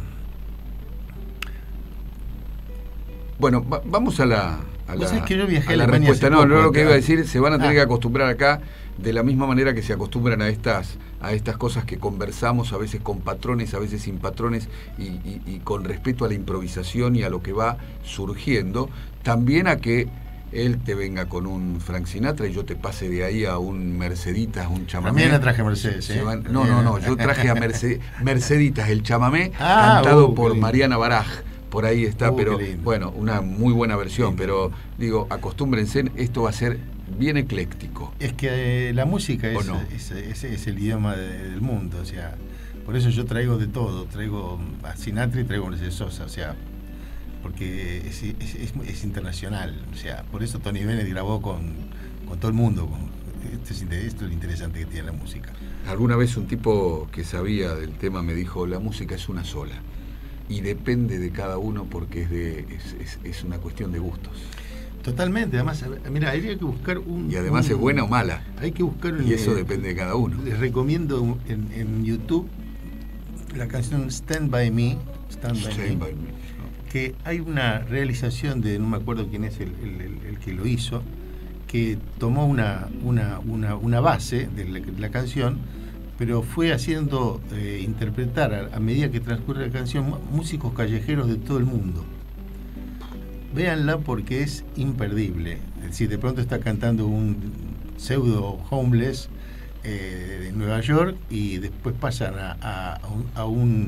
bueno, va, vamos a la, a la, es que yo viajé a la a respuesta. No, no, lo que acá. iba a decir, se van a tener ah. que acostumbrar acá de la misma manera que se acostumbran a estas a estas cosas que conversamos, a veces con patrones, a veces sin patrones, y, y, y con respeto a la improvisación y a lo que va surgiendo, también a que él te venga con un Frank Sinatra y yo te pase de ahí a un Merceditas, un chamamé. También la traje a Mercedes, ¿eh? Van, no, no, no, yo traje a Merce, Merceditas, el chamamé, ah, cantado uh, por Mariana Baraj. Por ahí está, uh, pero bueno, una muy buena versión, lindo. Pero digo, acostúmbrense, esto va a ser bien ecléctico. Es que eh, la música es, no? es, es, es el idioma de, del mundo, o sea, por eso yo traigo de todo, traigo a Sinatra y traigo a Mercedes Sosa, o sea, porque es, es, es, es internacional, o sea, por eso Tony Bennett grabó con, con todo el mundo, con, esto, es, esto es lo interesante que tiene la música. Alguna vez un tipo que sabía del tema me dijo, la música es una sola y depende de cada uno porque es, de, es, es, es una cuestión de gustos. Totalmente, además, mira, habría que buscar un... Y además un, es buena o mala. Hay que buscar un... Y eso eh, depende de cada uno. Les recomiendo en, en YouTube la canción Stand By Me, Stand By, Stand Me, by me. que hay una realización de, no me acuerdo quién es el, el, el, el que lo hizo, que tomó una, una, una, una base de la, de la canción, pero fue haciendo eh, interpretar a, a medida que transcurre la canción músicos callejeros de todo el mundo. Véanla porque es imperdible. Es decir, de pronto está cantando un pseudo homeless eh, de Nueva York y después pasan a, a, a un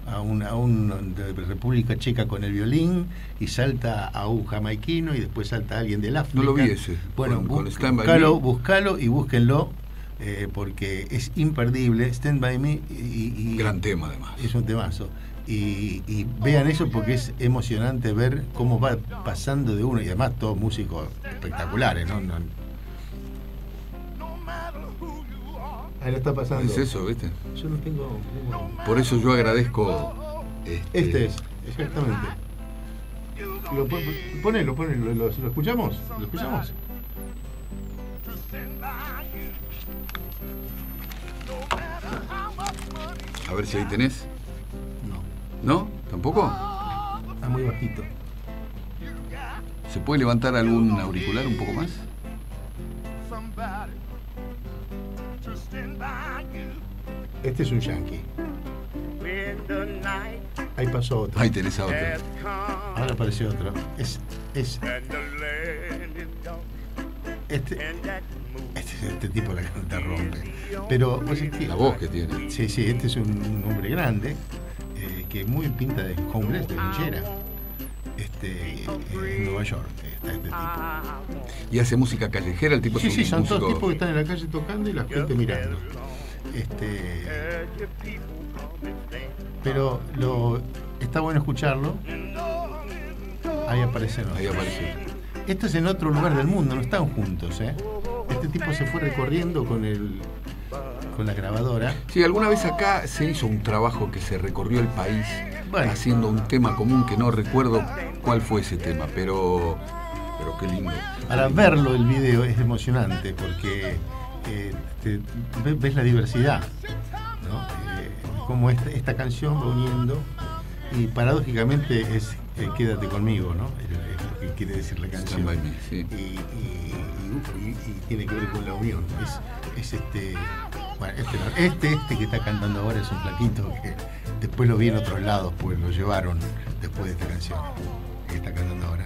a un, a un de República Checa con el violín y salta a un jamaiquino y después salta a alguien del África. No lo vi ese. Bueno, con, bus, con Stand By buscalo, Me. buscalo y búsquenlo eh, porque es imperdible. Stand By Me y, y gran tema además. Es un temazo. Y, y vean eso porque es emocionante ver cómo va pasando de uno y además todos músicos espectaculares, ¿no? no Ahí lo está pasando. Es eso, ¿viste? Yo no tengo... Por eso yo agradezco... Este, este es, exactamente. Lo, ponelo, ponelo, ¿lo, lo, ¿lo escuchamos? ¿Lo escuchamos? A ver si ahí tenés. No. ¿No? ¿Tampoco? Está muy bajito. ¿Se puede levantar algún auricular un poco más? Este es un yankee. Ahí pasó otro. Ahí tenés a otro. Ahora apareció otro. Es, es este, este, este tipo la canta rompe. Pero pues, es que, la voz que tiene. Sí, sí, este es un, un hombre grande eh, que muy pinta de homeless, de linchera. Este, en Nueva York está este tipo. ¿Y hace música callejera el tipo? Sí, es un sí, son músico... todos tipos que están en la calle tocando y la gente mirando. Este, pero lo está bueno escucharlo. Ahí aparece, no. Ahí aparece. Esto es en otro lugar del mundo, no están juntos, ¿eh? Este tipo se fue recorriendo con el con la grabadora. Sí, alguna vez acá se hizo un trabajo que se recorrió el país bueno, haciendo un tema común que no recuerdo cuál fue ese tema, pero pero qué lindo. Para verlo el video es emocionante porque eh, te, ves la diversidad, ¿no? Eh, como esta, esta canción va uniendo y paradójicamente es eh, Quédate conmigo, ¿no? Es, es lo que quiere decir la canción. Me, sí. y, y, y, y tiene que ver con la unión. Es, es este, bueno, este, este, este que está cantando ahora es un flaquito que después lo vi en otros lados, pues lo llevaron después de esta canción que está cantando ahora.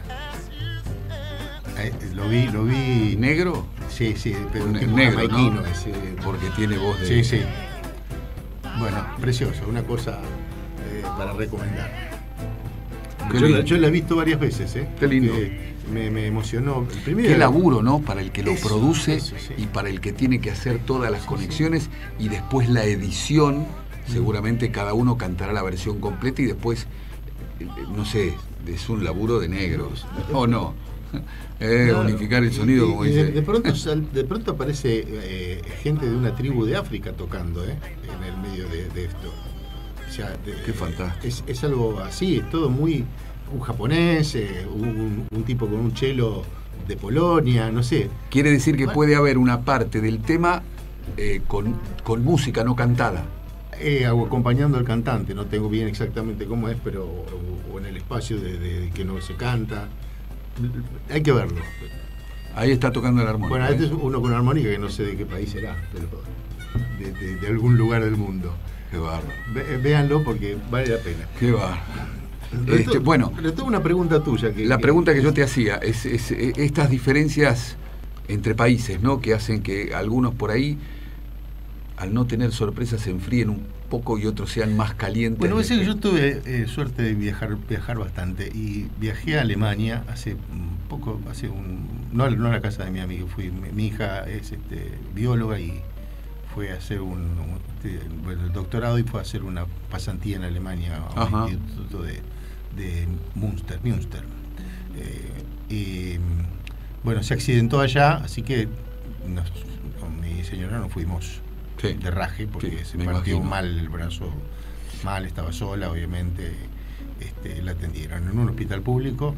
Eh, lo vi, lo vi. ¿Negro? Sí, sí, pero un tipo negro, jamaiquino, ¿no? ese, porque tiene voz de... Sí, sí. Bueno, precioso, una cosa eh, para recomendar. Yo la, yo la he visto varias veces, ¿eh? Qué lindo. Me, me emocionó. El primero Qué laburo, ¿no? Para el que lo eso, produce eso, sí. Y para el que tiene que hacer todas las conexiones y después la edición. Seguramente cada uno cantará la versión completa y después, no sé, es un laburo de negros. ¿O no? Eh, claro. Unificar el sonido, y, como y dice. De, de, pronto, de pronto aparece eh, gente de una tribu de África tocando, ¿eh? En el medio de, de esto. O sea, de, qué fantástico. Es, es algo así, es todo muy... Un japonés, eh, un, un tipo con un cello de Polonia, no sé. Quiere decir que bueno, puede haber una parte del tema eh, con, con música no cantada. Eh, acompañando al cantante, no tengo bien exactamente cómo es, pero o, o en el espacio de, de que no se canta. Hay que verlo. Ahí está tocando la armónica. Bueno, este ¿eh? es uno con armónica que no sé de qué país será, pero de, de, de algún lugar del mundo. Qué bárbaro. Ve, véanlo porque vale la pena. Qué bárbaro. Este, bueno, le tengo una pregunta tuya. Que, la que, pregunta que yo te hacía es, es, es estas diferencias entre países, ¿no? Que hacen que algunos por ahí, al no tener sorpresas, se enfríen un poco y otros sean más calientes. Bueno, es que yo tuve eh, suerte de viajar viajar bastante y viajé a Alemania hace un poco, hace un no, no a la casa de mi amigo, fui mi, mi hija es este, bióloga y fue a hacer un, un este, bueno, el doctorado y fue a hacer una pasantía en Alemania a un Ajá. instituto de, de Münster, Münster. Eh, y bueno, se accidentó allá, así que nos, con mi señora nos fuimos sí. de raje porque sí, se partió imagino. mal el brazo, mal, estaba sola, obviamente, este, la atendieron en un hospital público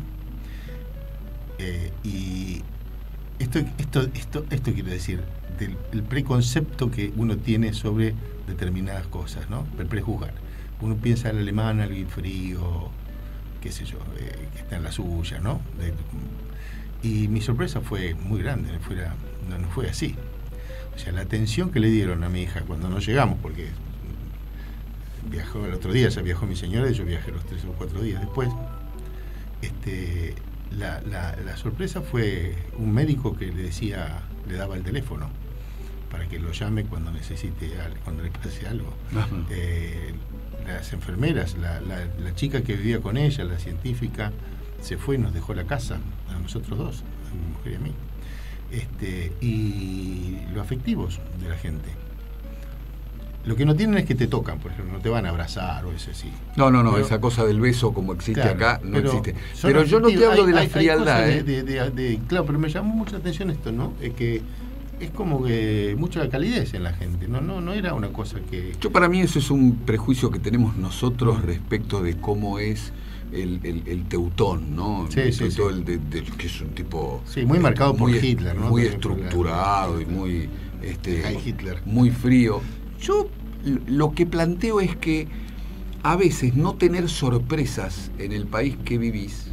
eh, y esto, esto, esto, esto quiero decir, del, el preconcepto que uno tiene sobre determinadas cosas, ¿no? El prejuzgar. Uno piensa al alemán, alguien frío, qué sé yo, eh, que está en la suya, ¿no? De, y mi sorpresa fue muy grande, no, fuera, no, no fue así. O sea, la atención que le dieron a mi hija cuando no llegamos, porque viajó el otro día, ya viajó mi señora y yo viajé los tres o cuatro días después, este, la, la, la sorpresa fue un médico que le decía, le daba el teléfono para que lo llame cuando necesite algo, cuando le pase algo. Eh, las enfermeras, la, la, la chica que vivía con ella, la científica, se fue y nos dejó la casa, a nosotros dos, a mi mujer y a mí. Este, y los afectivos de la gente. Lo que no tienen es que te tocan, por ejemplo, no te van a abrazar o ese sí. No, no, no, pero, esa cosa del beso como existe claro, acá no pero existe. Pero yo no te hablo hay, de la hay, frialdad, hay ¿eh? De, de, de, de, claro, pero me llamó mucha atención esto, ¿no? Es que es como que mucha calidez en la gente, no, no, no era una cosa que. Yo para mí eso es un prejuicio que tenemos nosotros respecto de cómo es el, el, el teutón, ¿no? Sí, el sí, teutón, sí. El de, de, que es un tipo sí, muy marcado muy, por Hitler, ¿no? Muy También estructurado la, y muy este, Hitler. muy frío. Yo lo que planteo es que a veces no tener sorpresas en el país que vivís.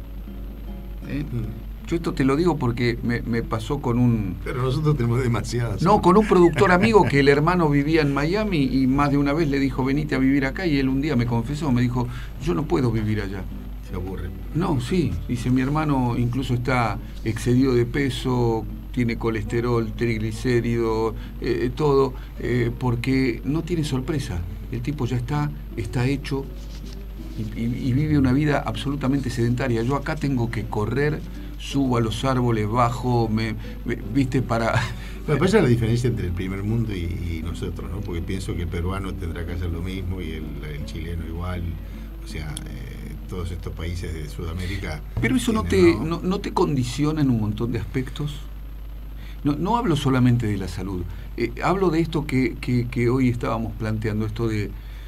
¿eh? Mm. Yo esto te lo digo porque me, me pasó con un... Pero nosotros tenemos demasiadas. No, con un productor amigo que el hermano vivía en Miami y más de una vez le dijo, venite a vivir acá, y él un día me confesó, me dijo, yo no puedo vivir allá. Se aburre. No, sí, dice, mi hermano incluso está excedido de peso, tiene colesterol, triglicéridos, eh, todo, eh, porque no tiene sorpresa. El tipo ya está, está hecho y, y, y vive una vida absolutamente sedentaria. Yo acá tengo que correr, subo a los árboles, bajo, me, me viste, para... Bueno, pues esa es la diferencia entre el primer mundo y, y nosotros, ¿no? Porque pienso que el peruano tendrá que hacer lo mismo y el, el chileno igual, o sea... Eh, todos estos países de Sudamérica. Pero eso no te, no, no te condiciona en un montón de aspectos. No, no hablo solamente de la salud, eh, hablo de esto que, que, que hoy estábamos planteando, esto de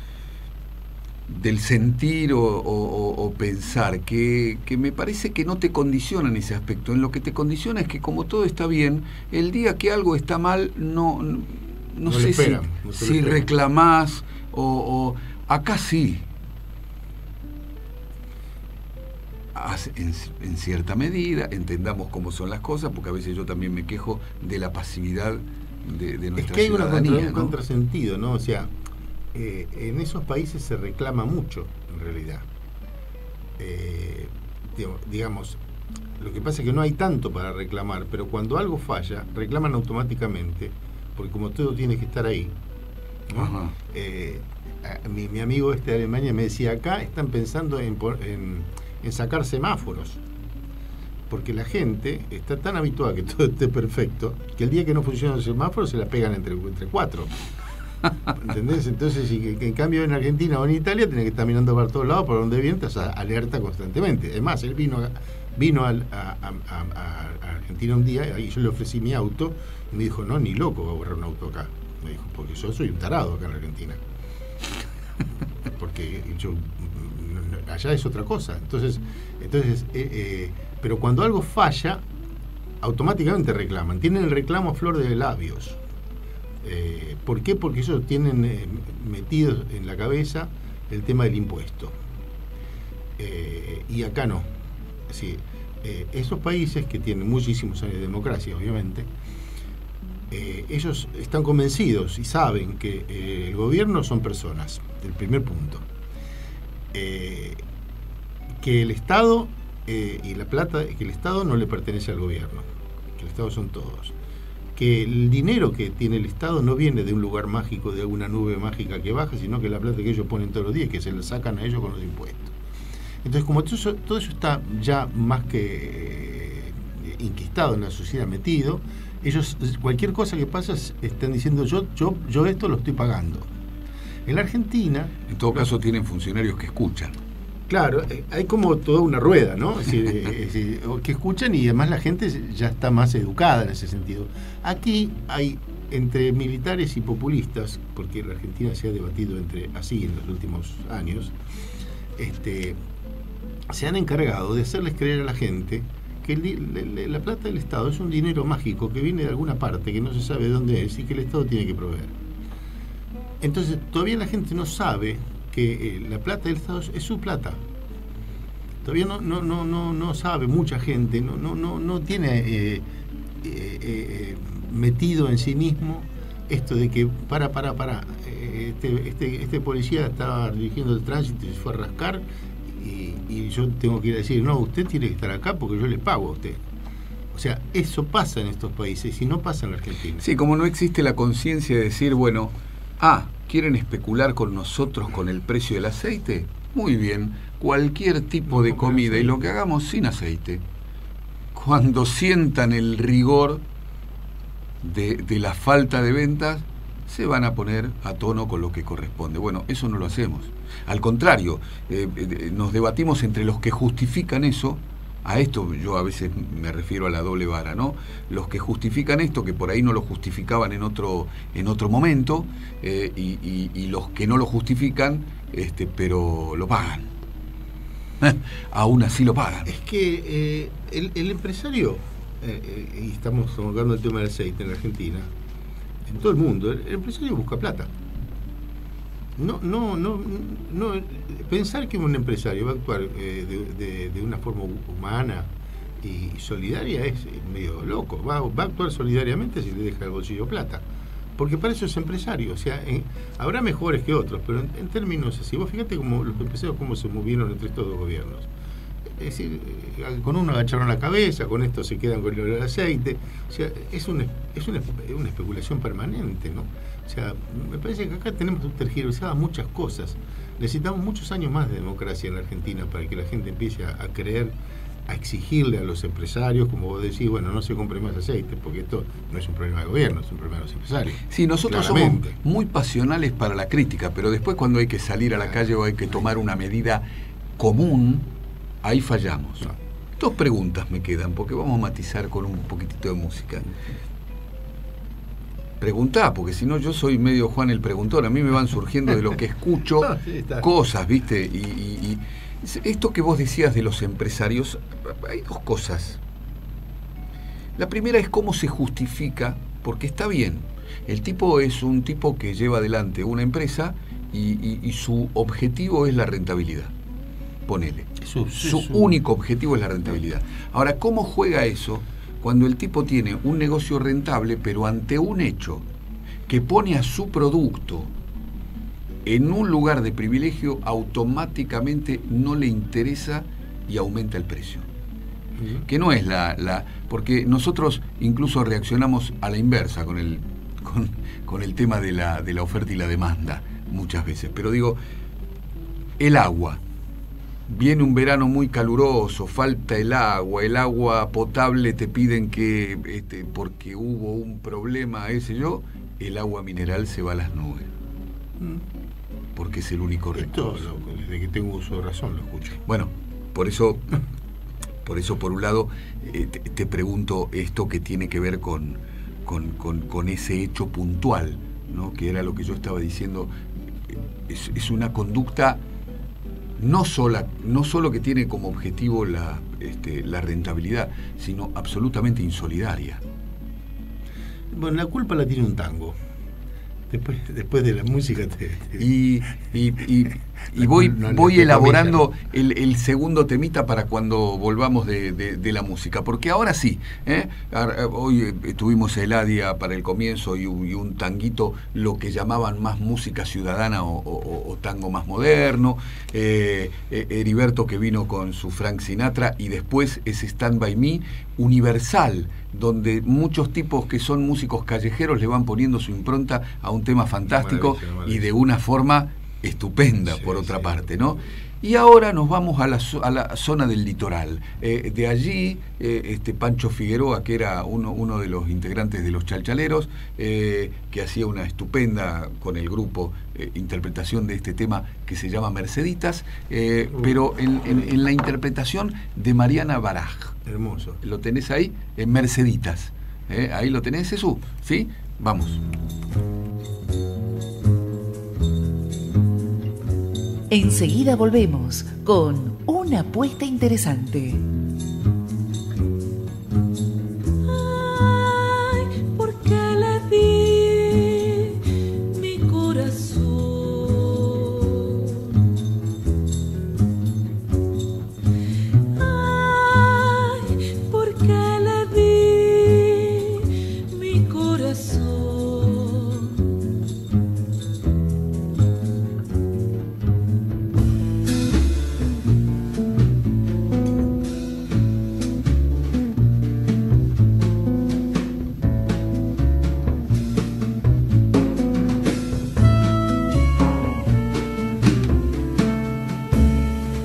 del sentir o, o, o pensar, que, que me parece que no te condiciona en ese aspecto. En lo que te condiciona es que como todo está bien, el día que algo está mal, no, no, no, no sé esperan, si, no si reclamás o, o acá sí. En, en cierta medida, entendamos cómo son las cosas, porque a veces yo también me quejo de la pasividad de, de nuestra ciudadanía. Es que hay una ciudadanía, contra, ¿no? un contrasentido, ¿no? O sea, eh, en esos países se reclama mucho, en realidad. Eh, digamos, lo que pasa es que no hay tanto para reclamar, pero cuando algo falla, reclaman automáticamente, porque como todo tiene que estar ahí, ¿no? Eh, a, mi, mi amigo este de Alemania me decía, acá están pensando en... en en sacar semáforos, porque la gente está tan habituada a que todo esté perfecto, que el día que no funciona el semáforo se la pegan entre, entre cuatro. ¿Entendés? Entonces, y que, que en cambio en Argentina o en Italia tenés que estar mirando para todos lados, por donde viene, estás alerta constantemente. Además, él vino, vino al, a, a, a, a Argentina un día, y yo le ofrecí mi auto, y me dijo, no, ni loco va a borrar un auto acá. Me dijo, porque yo soy un tarado acá en Argentina. Porque yo... allá es otra cosa. Entonces, entonces eh, eh, pero cuando algo falla, automáticamente reclaman. Tienen el reclamo a flor de labios. Eh, ¿Por qué? Porque ellos tienen eh, metidos en la cabeza el tema del impuesto. Eh, y acá no. Es decir, eh, esos países que tienen muchísimos años de democracia, obviamente, eh, ellos están convencidos y saben que eh, el gobierno son personas, el primer punto. Eh, que el Estado eh, y la plata, que el Estado no le pertenece al gobierno, que el Estado son todos, que el dinero que tiene el Estado no viene de un lugar mágico, de alguna nube mágica que baja, sino que la plata que ellos ponen todos los días, que se la sacan a ellos con los impuestos. Entonces, como todo eso, todo eso está ya más que eh, inquistado en la sociedad, metido, ellos, cualquier cosa que pasa, están diciendo, yo, yo, yo esto lo estoy pagando. En la Argentina... En todo caso tienen funcionarios que escuchan. Claro, hay como toda una rueda, ¿no? Es decir, es decir, que escuchan y además la gente ya está más educada en ese sentido. Aquí hay entre militares y populistas, porque la Argentina se ha debatido entre así en los últimos años, este, se han encargado de hacerles creer a la gente que el, la plata del Estado es un dinero mágico que viene de alguna parte, que no se sabe de dónde es y que el Estado tiene que proveer. Entonces, todavía la gente no sabe que eh, la plata del Estado es su plata. Todavía no, no, no, no, no sabe mucha gente, no, no, no, no tiene eh, eh, eh, metido en sí mismo esto de que para, para, para, eh, este, este, este policía estaba dirigiendo el tránsito y se fue a rascar y, y yo tengo que ir a decir, no, usted tiene que estar acá porque yo le pago a usted. O sea, eso pasa en estos países y no pasa en la Argentina. Sí, como no existe la conciencia de decir, bueno, ah, ¿Quieren especular con nosotros con el precio del aceite? Muy bien, cualquier tipo de comida, y lo que hagamos sin aceite. Cuando sientan el rigor de, de la falta de ventas, se van a poner a tono con lo que corresponde. Bueno, eso no lo hacemos. Al contrario, eh, eh, nos debatimos entre los que justifican eso. A esto yo a veces me refiero a la doble vara, ¿no? Los que justifican esto, que por ahí no lo justificaban en otro, en otro momento, eh, y, y, y los que no lo justifican, este, pero lo pagan. Aún así lo pagan. Es que eh, el, el empresario, eh, eh, y estamos hablando del tema del aceite en Argentina, en todo el mundo, el, el empresario busca plata. No, no, no, no, pensar que un empresario va a actuar eh, de, de, de una forma humana y solidaria es medio loco. Va, va a actuar solidariamente si le deja el bolsillo plata, porque para eso es empresario. O sea, en, habrá mejores que otros, pero en, en términos así, vos fíjate cómo los empresarios cómo se movieron entre estos dos gobiernos. Es decir, con uno agacharon la cabeza, con esto se quedan con el aceite. O sea, es una, es una, una especulación permanente, ¿no? O sea, me parece que acá tenemos tergiversadas muchas cosas. Necesitamos muchos años más de democracia en la Argentina para que la gente empiece a, a creer, a exigirle a los empresarios, como vos decís, bueno, no se compre más aceite, porque esto no es un problema del gobierno, es un problema de los empresarios. Sí, nosotros claramente somos muy pasionales para la crítica, pero después cuando hay que salir a la calle o hay que tomar una medida común, ahí fallamos. No. Dos preguntas me quedan, porque vamos a matizar con un poquitito de música. Preguntá, porque si no yo soy medio Juan el Preguntón, a mí me van surgiendo de lo que escucho sí, cosas, ¿viste? Y, y, y esto que vos decías de los empresarios, hay dos cosas. La primera es cómo se justifica, porque está bien, el tipo es un tipo que lleva adelante una empresa y, y, y su objetivo es la rentabilidad. Ponele. Su, su único objetivo es la rentabilidad. Ahora, ¿cómo juega eso cuando el tipo tiene un negocio rentable, pero ante un hecho que pone a su producto en un lugar de privilegio, automáticamente no le interesa y aumenta el precio? Uh-huh. Que no es la, la... Porque nosotros incluso reaccionamos a la inversa con el, con, con el tema de la, de la oferta y la demanda, muchas veces. Pero digo, el agua. Viene un verano muy caluroso, falta el agua, el agua potable te piden que, este, porque hubo un problema, ese yo, el agua mineral se va a las nubes. Mm. Porque es el único recurso. Esto, loco, desde que tengo uso de razón lo escucho. Bueno, por eso, por eso por un lado, eh, te, te pregunto esto que tiene que ver con, con, con, con ese hecho puntual, ¿no? Que era lo que yo estaba diciendo, es, es una conducta... No, sola, no solo que tiene como objetivo la, este, la rentabilidad, sino absolutamente insolidaria. Bueno, la culpa la tiene un tango. Después, después de la música te, te... Y, y, y, y voy, no, no, voy elaborando el, el segundo temita para cuando volvamos de, de, de la música, porque ahora sí, ¿eh? Hoy tuvimos el Eladia para el comienzo y un, y un tanguito, lo que llamaban más música ciudadana o, o, o tango más moderno, eh, Heriberto que vino con su Frank Sinatra, y después ese Stand By Me universal, donde muchos tipos que son músicos callejeros le van poniendo su impronta a un tema fantástico, maravilla, maravilla. Y de una forma estupenda, sí, por otra sí. parte, ¿no? Y ahora nos vamos a la, a la zona del litoral. Eh, de allí, eh, este Pancho Figueroa, que era uno, uno de los integrantes de los Chalchaleros, eh, que hacía una estupenda, con el grupo, eh, interpretación de este tema que se llama Merceditas, eh, uh, pero en, en, en la interpretación de Mariana Baraj. Hermoso. ¿Lo tenés ahí? En Merceditas. ¿Eh? Ahí lo tenés, Jesús. ¿Sí? Vamos. Enseguida volvemos con una apuesta interesante. Ay, ¿por qué le di mi corazón? Ay, ¿por qué le di mi corazón?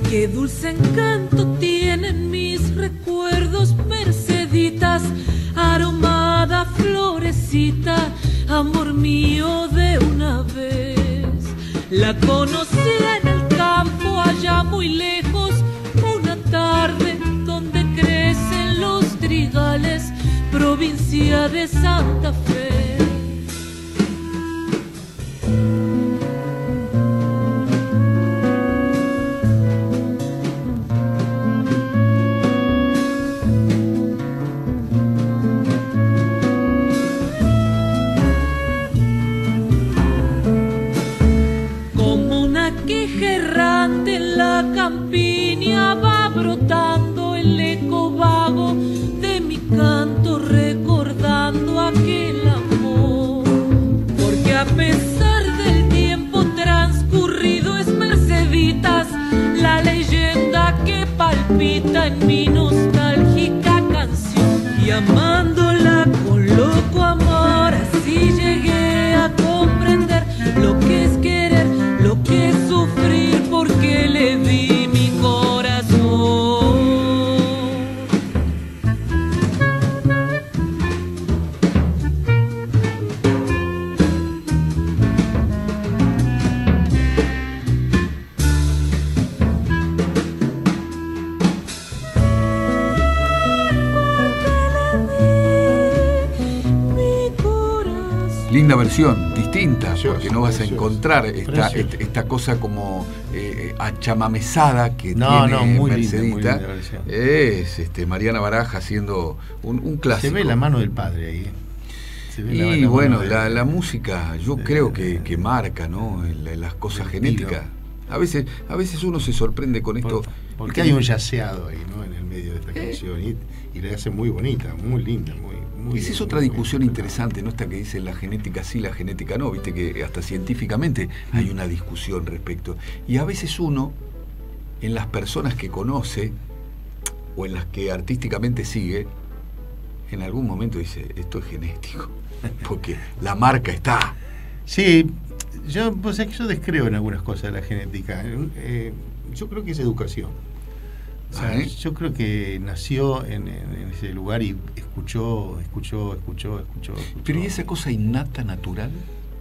Qué dulce encanto tienen mis recuerdos, Merceditas, aromada florecita, amor mío de una vez. La conocí en el campo allá muy lejos, una tarde donde crecen los trigales, provincia de Santa Fe. Campiña va brotando el eco vago de mi canto, recordando aquel amor. Porque a pesar del tiempo transcurrido es Merceditas la leyenda que palpita en mi nostálgica canción. Y amándola con loco amor, así llegué a comprender lo que es querer, lo que es sufrir, porque le di mi corazón. Linda versión, distinta, Precioso, porque no vas precioso, a encontrar esta, precioso. esta cosa como eh, achamamesada que No, tiene no, muy linda, Mercedita. muy linda versión. Es este, Mariana Baraja haciendo un, un clásico. Se ve la mano del padre ahí. ¿eh? Se ve la- Y la bueno, mano de- la, la música yo de- creo que, de- que marca, ¿no? La- las cosas del genéticas. estilo. A veces, a veces uno se sorprende con esto. Por- porque hay un yaceado ahí, ¿no? En el medio de esta canción y, y la hace muy bonita, muy linda, muy, muy. Esa es muy- otra muy discusión interpretable. interesante, ¿no? Esta que dice la genética sí, la genética no. Viste que hasta científicamente hay una discusión respecto. Y a veces uno, en las personas que conoce o en las que artísticamente sigue, en algún momento dice, esto es genético. Porque la marca está. Sí, yo, pues, es que yo descreo en algunas cosas de la genética. Eh, yo creo que es educación. O sea, Ah, ¿eh? yo creo que nació en, en- en ese lugar y escuchó, escuchó, escuchó, escuchó, escuchó. Pero ¿y esa cosa innata, natural?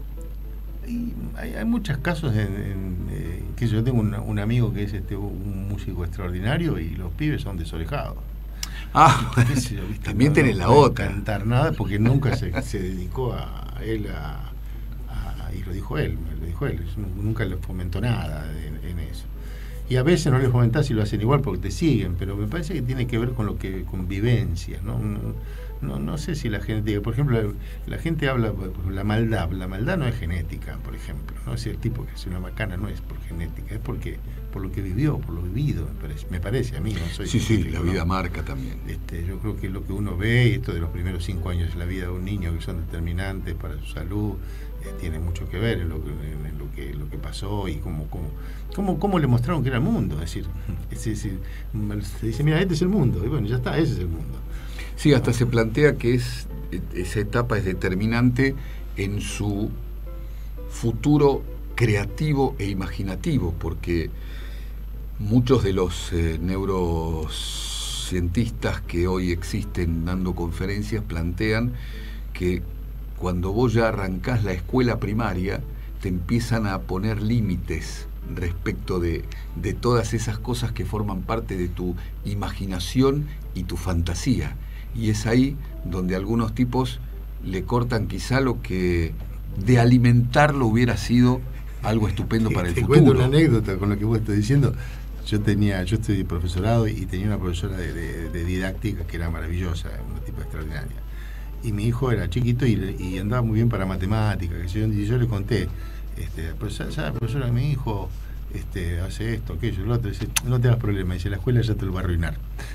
Y hay, hay muchos casos en, en, eh, que yo tengo un, un amigo que es este un músico extraordinario y los pibes son desorejados. Ah, Qué sé yo, ¿viste? también No- tenés no la puede otra. cantar nada porque nunca se, se dedicó a él a, a- y lo dijo él, lo dijo él, nunca le fomentó nada en, en eso. Y a veces no les fomentás y lo hacen igual porque te siguen, pero me parece que tiene que ver con lo que con vivencias, ¿no? No, no, no sé si la gente, por ejemplo, la, la gente habla por la maldad, la maldad no es genética, por ejemplo, no es el tipo que hace una macana, no es por genética, es porque por lo que vivió, por lo vivido, me parece, me parece a mí, no soy Sí, sí, científico, la ¿no? vida marca también. Este, yo creo que lo que uno ve, y esto de los primeros cinco años de la vida de un niño que son determinantes para su salud, eh, tiene mucho que ver en lo que, en lo que, lo que pasó y cómo, cómo, cómo, cómo le mostraron que era el mundo. Es decir, es decir, se dice, mira, este es el mundo, y bueno, ya está, ese es el mundo. Sí, hasta se plantea que es esa etapa es determinante en su futuro creativo e imaginativo, porque muchos de los eh, neurocientistas que hoy existen dando conferencias plantean que cuando vos ya arrancás la escuela primaria te empiezan a poner límites respecto de, de todas esas cosas que forman parte de tu imaginación y tu fantasía. Y es ahí donde algunos tipos le cortan quizá lo que de alimentarlo hubiera sido algo estupendo para el Te futuro. cuento una anécdota con lo que vos estás diciendo. Yo tenía, yo estudié profesorado y tenía una profesora de, de- de didáctica que era maravillosa, una tipo extraordinaria. Y mi hijo era chiquito y, y andaba muy bien para matemáticas. Que yo, y yo le conté, este, profesora, ya, profesora, mi hijo este, hace esto, aquello, lo otro. Dice, no te hagas problema, dice, la escuela ya te lo va a arruinar.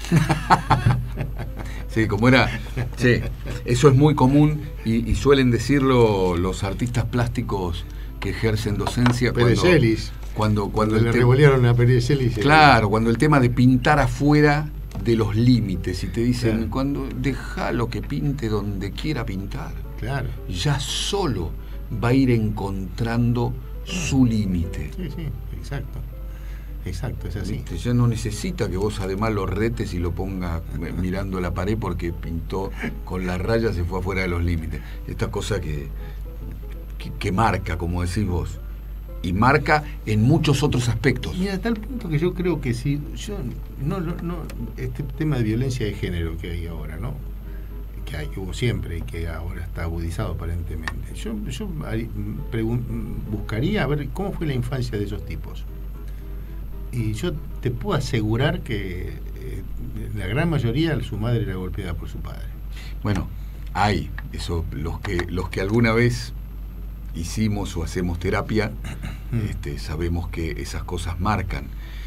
Sí, como era. Sí, eso es muy común y, y suelen decirlo los artistas plásticos que ejercen docencia Pérez cuando, Celis. cuando, cuando le el te- revolearon a Pérez Celis. Claro, cuando el tema de pintar afuera de los límites y te dicen, Claro. cuando déjalo que pinte donde quiera pintar, Claro. ya solo va a ir encontrando su límite. Sí, sí, exacto. exacto, es así. ¿Viste? Ya no necesita que vos además lo retes y lo pongas mirando la pared porque pintó con la raya, se fue afuera de los límites. Esta cosa que, que, que marca, como decís vos, y marca en muchos otros aspectos. Y a tal punto que yo creo que si yo no, no, no este tema de violencia de género que hay ahora, ¿no? Que hay, que hubo siempre y que ahora está agudizado aparentemente. Yo, yo buscaría a ver cómo fue la infancia de esos tipos. Y yo te puedo asegurar que eh, la gran mayoría su madre era golpeada por su padre. Bueno, hay eso, los que los que alguna vez hicimos o hacemos terapia, mm. este, sabemos que esas cosas marcan.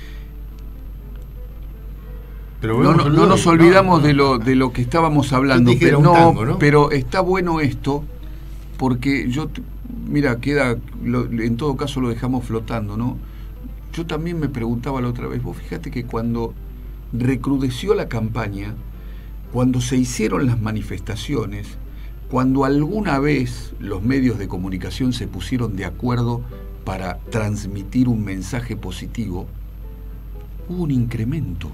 Pero no, no, no nos olvidamos no, no, de lo de lo que estábamos hablando, pero no, tango, ¿no? Pero está bueno esto porque yo, mira, queda, lo, en todo caso lo dejamos flotando, ¿no? Yo también me preguntaba la otra vez, vos fíjate que cuando recrudeció la campaña, cuando se hicieron las manifestaciones, cuando alguna vez los medios de comunicación se pusieron de acuerdo para transmitir un mensaje positivo, hubo un incremento.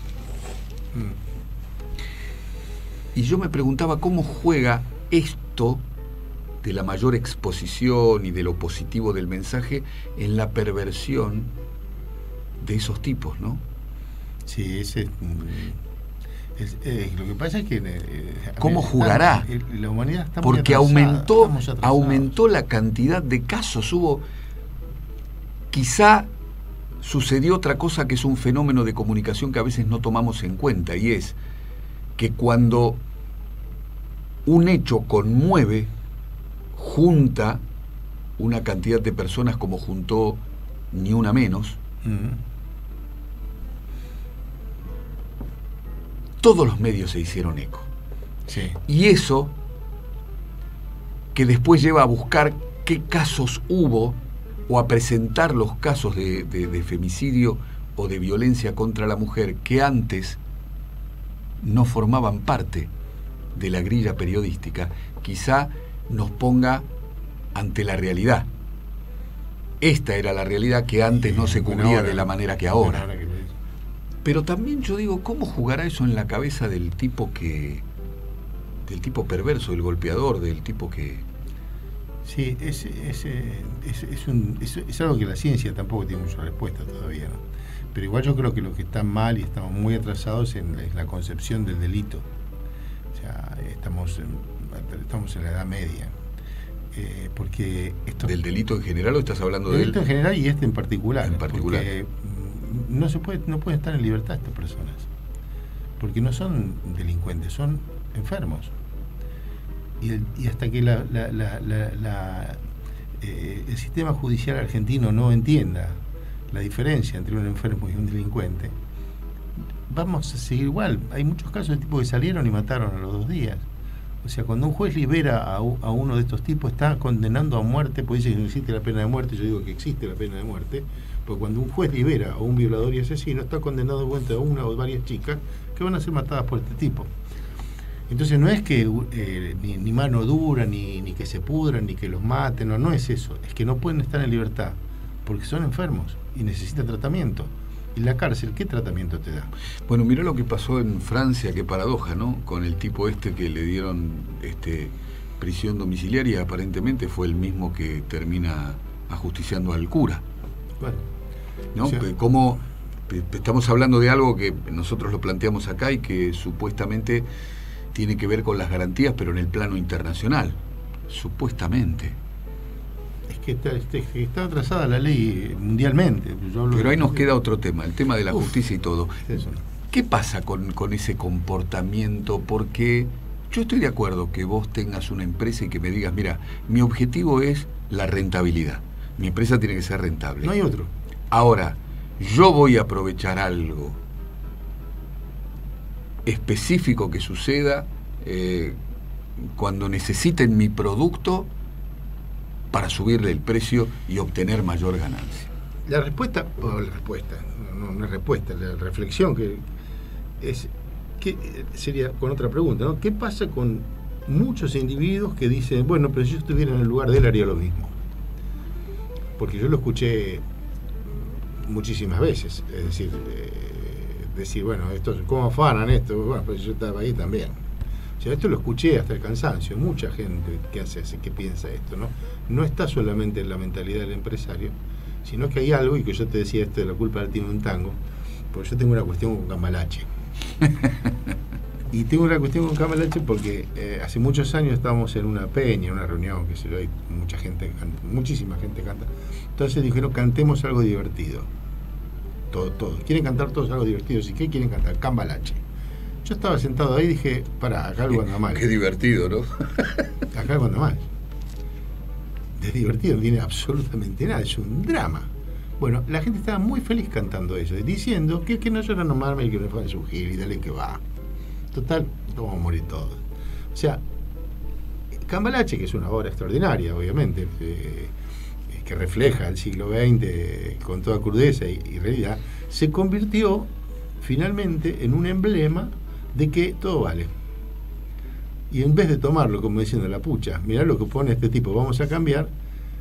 Y yo me preguntaba cómo juega esto de la mayor exposición y de lo positivo del mensaje en la perversión de esos tipos, ¿no? Sí, ese es, es, lo que pasa es que eh, ¿cómo jugará? Está, la humanidad está porque muy aumentó aumentó la cantidad de casos. Hubo, quizá sucedió otra cosa que es un fenómeno de comunicación que a veces no tomamos en cuenta, y es que cuando un hecho conmueve, junta una cantidad de personas como juntó Ni Una Menos, uh-huh. todos los medios se hicieron eco. Sí. Y eso, que después lleva a buscar qué casos hubo, o a presentar los casos de, de, de femicidio o de violencia contra la mujer que antes no formaban parte de la grilla periodística, quizá nos ponga ante la realidad. Esta era la realidad que antes no se cubría de la manera que ahora. Pero también yo digo, ¿cómo jugará eso en la cabeza del tipo que, del tipo perverso, del golpeador, del tipo que... Sí, es, es, es, es, un, es, es algo que la ciencia tampoco tiene mucha respuesta todavía, ¿no? Pero igual yo creo que lo que está mal y estamos muy atrasados en la, en la concepción del delito. O sea, estamos en, estamos en la Edad Media. Eh, porque esto, ¿Del delito en general o estás hablando del delito en general y este en particular? En particular. Porque no se puede, no pueden estar en libertad estas personas. Porque no son delincuentes, son enfermos. Y, el, y hasta que la, la, la, la, la, eh, el sistema judicial argentino no entienda la diferencia entre un enfermo y un delincuente, vamos a seguir igual. Hay muchos casos de tipos que salieron y mataron a los dos días. O sea, cuando un juez libera a, a uno de estos tipos, está condenando a muerte, pues dice que no existe la pena de muerte. Yo digo que existe la pena de muerte, porque cuando un juez libera a un violador y asesino, está condenado de vuelta a una o varias chicas que van a ser matadas por este tipo. Entonces no es que eh, ni, ni mano dura, ni, ni que se pudran, ni que los maten, no, no es eso. Es que no pueden estar en libertad, porque son enfermos y necesitan tratamiento. ¿Y la cárcel qué tratamiento te da? Bueno, mirá lo que pasó en Francia, qué paradoja, ¿no? Con el tipo este que le dieron este, prisión domiciliaria, aparentemente fue el mismo que termina ajusticiando al cura. Bueno, ¿no? O sea, Como estamos hablando de algo que nosotros lo planteamos acá y que supuestamente tiene que ver con las garantías, pero en el plano internacional, supuestamente. Es que está, está, está atrasada la ley mundialmente. Yo hablo pero ahí de... nos queda otro tema, el tema de la Uf, justicia y todo. Eso. ¿Qué pasa con, con ese comportamiento? Porque yo estoy de acuerdo que vos tengas una empresa y que me digas, mira, mi objetivo es la rentabilidad. Mi empresa tiene que ser rentable. No hay otro. Ahora, yo voy a aprovechar algo específico que suceda eh, cuando necesiten mi producto para subirle el precio y obtener mayor ganancia. La respuesta, o la respuesta, no, no es respuesta, la reflexión que es, que sería con otra pregunta, ¿no? ¿Qué pasa con muchos individuos que dicen, bueno, pero si yo estuviera en el lugar de él haría lo mismo? Porque yo lo escuché muchísimas veces. Es decir, eh, decir, bueno, esto, ¿cómo afanan esto? Bueno, pues yo estaba ahí también. O sea, esto lo escuché hasta el cansancio. Mucha gente que hace, que piensa esto, ¿no? No está solamente en la mentalidad del empresario, sino que hay algo, y que yo te decía esto de la culpa del tiene un tango, porque yo tengo una cuestión con Cambalache. Y tengo una cuestión con Cambalache porque eh, hace muchos años estábamos en una peña, en una reunión, que se lo hay mucha gente, muchísima gente canta. Entonces dijeron, cantemos algo divertido. Todos, todos. Quieren cantar todos algo divertido. ¿Y qué quieren cantar? Cambalache. Yo estaba sentado ahí y dije, pará, acá algo anda mal. Qué divertido, ¿no? Acá algo anda mal. De divertido no tiene absolutamente nada, es un drama. Bueno, la gente estaba muy feliz cantando eso, diciendo que, que no lloran nomás y que no fue su gil y dale que va. Total, vamos a morir todos. O sea, Cambalache, que es una obra extraordinaria, obviamente, eh, que refleja el siglo veinte con toda crudeza y, y realidad, se convirtió finalmente en un emblema de que todo vale. Y en vez de tomarlo como diciendo la pucha, mirá lo que pone este tipo, vamos a cambiar,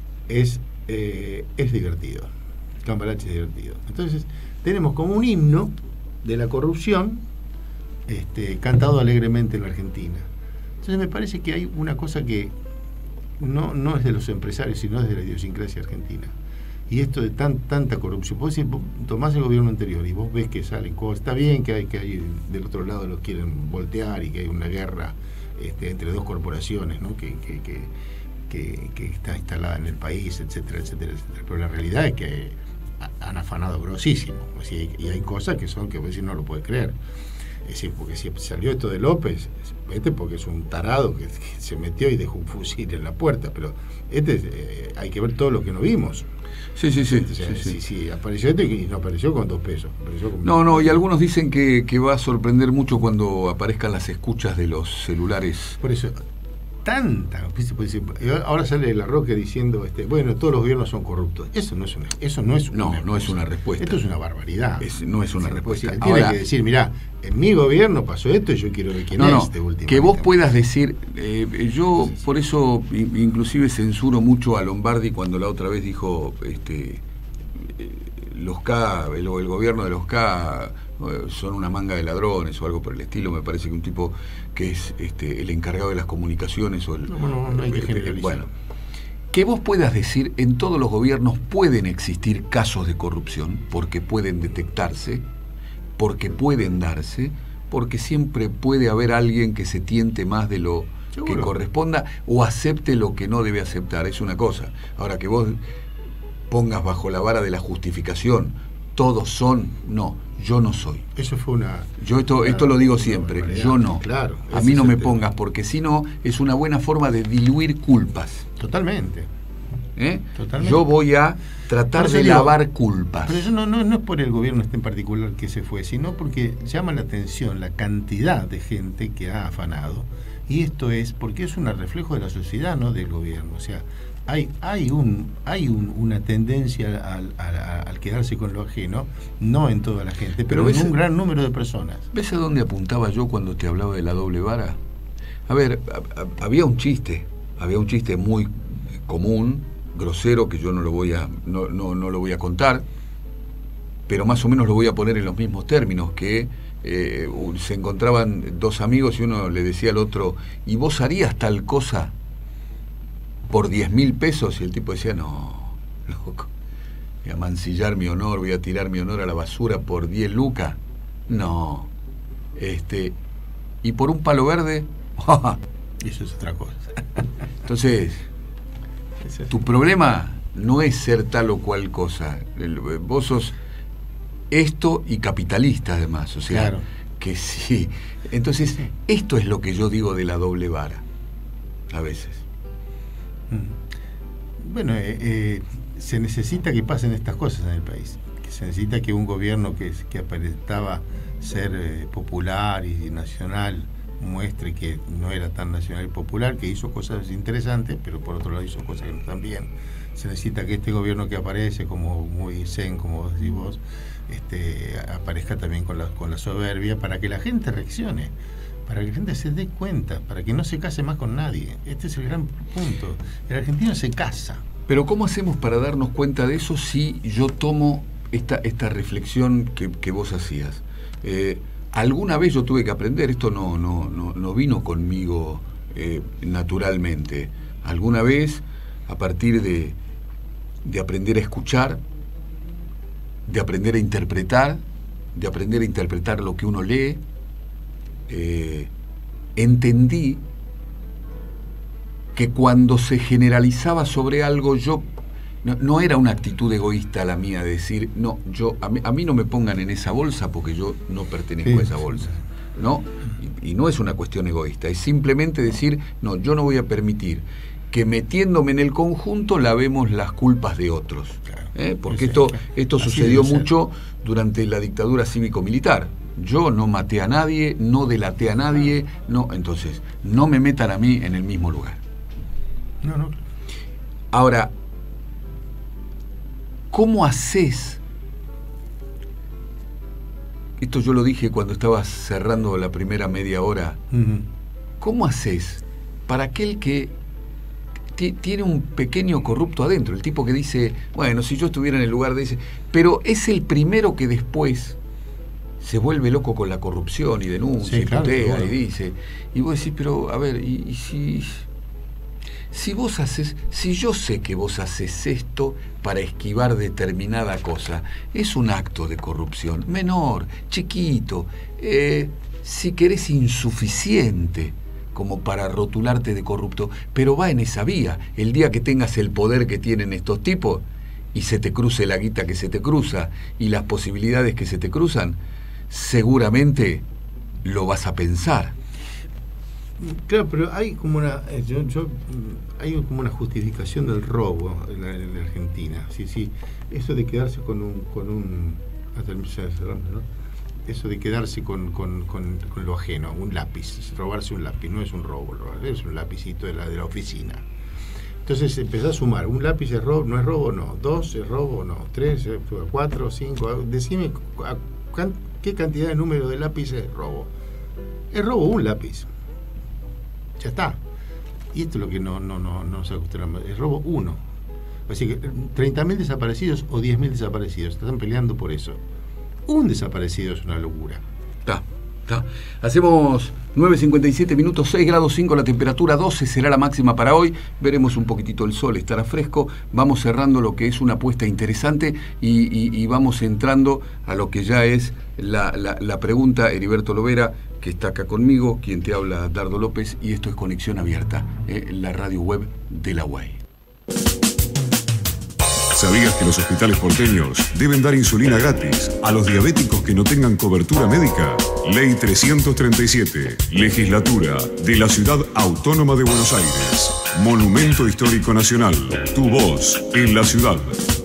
es, eh, es divertido. Cambalache es divertido. Entonces, tenemos como un himno de la corrupción este, cantado alegremente en la Argentina. Entonces, me parece que hay una cosa que no, no es de los empresarios, sino es de la idiosincrasia argentina. Y esto de tan, tanta corrupción, vos decís, vos tomás el gobierno anterior y vos ves que salen cosas, está bien que hay que hay, del otro lado los quieren voltear y que hay una guerra este, entre dos corporaciones, ¿no? que, que, que, que, que está instalada en el país, etcétera, etcétera, etcétera. Pero la realidad es que han afanado grosísimo, o sea, y hay cosas que son que vos decís, no lo puedes creer. Es decir, porque si salió esto de López, este porque es un tarado que, que se metió y dejó un fusil en la puerta, pero este eh, hay que ver todo lo que no vimos. Sí, sí, sí. O sea, sí, sí, sí. sí, apareció este y no apareció con dos pesos. Con no, no, y algunos dicen que, que va a sorprender mucho cuando aparezcan las escuchas de los celulares. Por eso, tanta, ahora sale La Roque diciendo, este, bueno, todos los gobiernos son corruptos. Eso no es una, eso no es una no, respuesta. no es una respuesta. Esto es una barbaridad. Es, no es una respuesta. Decir, tiene ahora, que decir, mirá, en mi gobierno pasó esto y yo quiero ver quién no, es no, este último. que vos puedas decir, eh, yo sí, sí. por eso inclusive censuro mucho a Lombardi cuando la otra vez dijo, este, eh, los K, el, el gobierno de los K son una manga de ladrones o algo por el estilo. Me parece que un tipo que es este, el encargado de las comunicaciones o el, no, no, no hay que generalizar. Bueno, que vos puedas decir, en todos los gobiernos pueden existir casos de corrupción, porque pueden detectarse, porque pueden darse, porque siempre puede haber alguien que se tiente más de lo ¿Seguro? que corresponda o acepte lo que no debe aceptar. Es una cosa. Ahora, que vos pongas bajo la vara de la justificación, todos son, no, yo no soy. Eso fue una... Yo esto, claro, esto lo digo siempre, yo no. Claro, a mí no me pongas, porque si no, es una buena forma de diluir culpas. Totalmente. ¿Eh? Totalmente. Yo voy a tratar de digo, lavar culpas. Pero eso no, no, no es por el gobierno este en particular que se fue, sino porque llama la atención la cantidad de gente que ha afanado. Y esto es porque es un reflejo de la sociedad, no del gobierno. O sea, hay hay un hay un, una tendencia al, al, al quedarse con lo ajeno, no en toda la gente, pero, pero en un gran número de personas. ¿Ves a dónde apuntaba yo cuando te hablaba de la doble vara? A ver, a, a, había un chiste, había un chiste muy común, grosero, que yo no lo voy a no, no, no lo voy a contar, pero más o menos lo voy a poner en los mismos términos, que eh, se encontraban dos amigos y uno le decía al otro, ¿y vos harías tal cosa por diez mil pesos? Y el tipo decía, no, loco, voy a mancillar mi honor, voy a tirar mi honor a la basura por diez lucas. No. Este, y por un palo verde, eso es otra cosa. Entonces, tu problema no es ser tal o cual cosa. Vos sos esto y capitalista además, o sea, claro. que sí. Entonces, esto es lo que yo digo de la doble vara, a veces. Bueno, eh, eh, se necesita que pasen estas cosas en el país, que se necesita que un gobierno que, que aparentaba ser eh, popular y nacional muestre que no era tan nacional y popular, que hizo cosas interesantes, pero por otro lado hizo cosas que no están bien. Se necesita que este gobierno que aparece como muy zen, como decís vos, este, aparezca también con la, con la soberbia, para que la gente reaccione, para que la gente se dé cuenta, para que no se case más con nadie. Este es el gran punto. El argentino se casa. Pero ¿cómo hacemos para darnos cuenta de eso si yo tomo esta, esta reflexión que, que vos hacías. Eh, alguna vez yo tuve que aprender, esto no, no, no, no vino conmigo eh, naturalmente. Alguna vez, a partir de, de aprender a escuchar, de aprender a interpretar, de aprender a interpretar lo que uno lee, eh, entendí que cuando se generalizaba sobre algo, yo no, no era una actitud egoísta la mía de decir, no, yo a mí, a mí no me pongan en esa bolsa porque yo no pertenezco sí. a esa bolsa, ¿no? Y, y no es una cuestión egoísta, es simplemente decir, no, yo no voy a permitir que metiéndome en el conjunto lavemos las culpas de otros, ¿eh? Porque esto, esto sucedió mucho durante la dictadura cívico-militar. Yo no maté a nadie, no delaté a nadie, no, entonces, no me metan a mí en el mismo lugar. No, no. Ahora, ¿cómo haces? Esto yo lo dije cuando estaba cerrando la primera media hora. Uh-huh. ¿Cómo haces para aquel que t- tiene un pequeño corrupto adentro? El tipo que dice, bueno, si yo estuviera en el lugar de ese... Pero es el primero que después se vuelve loco con la corrupción y denuncia, sí, y claro, putea, bueno. y dice... Y vos decís, pero, a ver, y, y si... Si vos haces, si yo sé que vos haces esto para esquivar determinada cosa, es un acto de corrupción, menor, chiquito, eh, si querés insuficiente como para rotularte de corrupto, pero va en esa vía. El día que tengas el poder que tienen estos tipos y se te cruce la guita que se te cruza y las posibilidades que se te cruzan, seguramente lo vas a pensar. Claro, pero hay como una yo, yo, hay como una justificación del robo en la, en la Argentina. Sí, sí. Eso de quedarse con un con un ¿no? Eso de quedarse con, con, con, con lo ajeno, un lápiz, robarse un lápiz, no es un robo, es un lapicito de la de la oficina. Entonces empezás a sumar, un lápiz es robo, no es robo, no, dos es robo, no, tres, cuatro, cinco, decime qué cantidad de número de lápiz es robo. Es robo un lápiz. Ya está. Y esto es lo que no, no, no, no se acostumbra. Es robo uno. Así que treinta mil desaparecidos o diez mil desaparecidos. Están peleando por eso. Un desaparecido es una locura. Está, está. Hacemos nueve cincuenta y siete minutos, seis grados cinco la temperatura, doce será la máxima para hoy. Veremos un poquitito el sol, estará fresco. Vamos cerrando lo que es una apuesta interesante y, y, y vamos entrando a lo que ya es la, la, la pregunta. Heriberto Lovera, que está acá conmigo, quien te habla, Dardo López, y esto es Conexión Abierta, eh, la radio web de la U A I. ¿Sabías que los hospitales porteños deben dar insulina gratis a los diabéticos que no tengan cobertura médica? Ley trescientos treinta y siete, Legislatura de la Ciudad Autónoma de Buenos Aires. Monumento Histórico Nacional. Tu voz en la ciudad.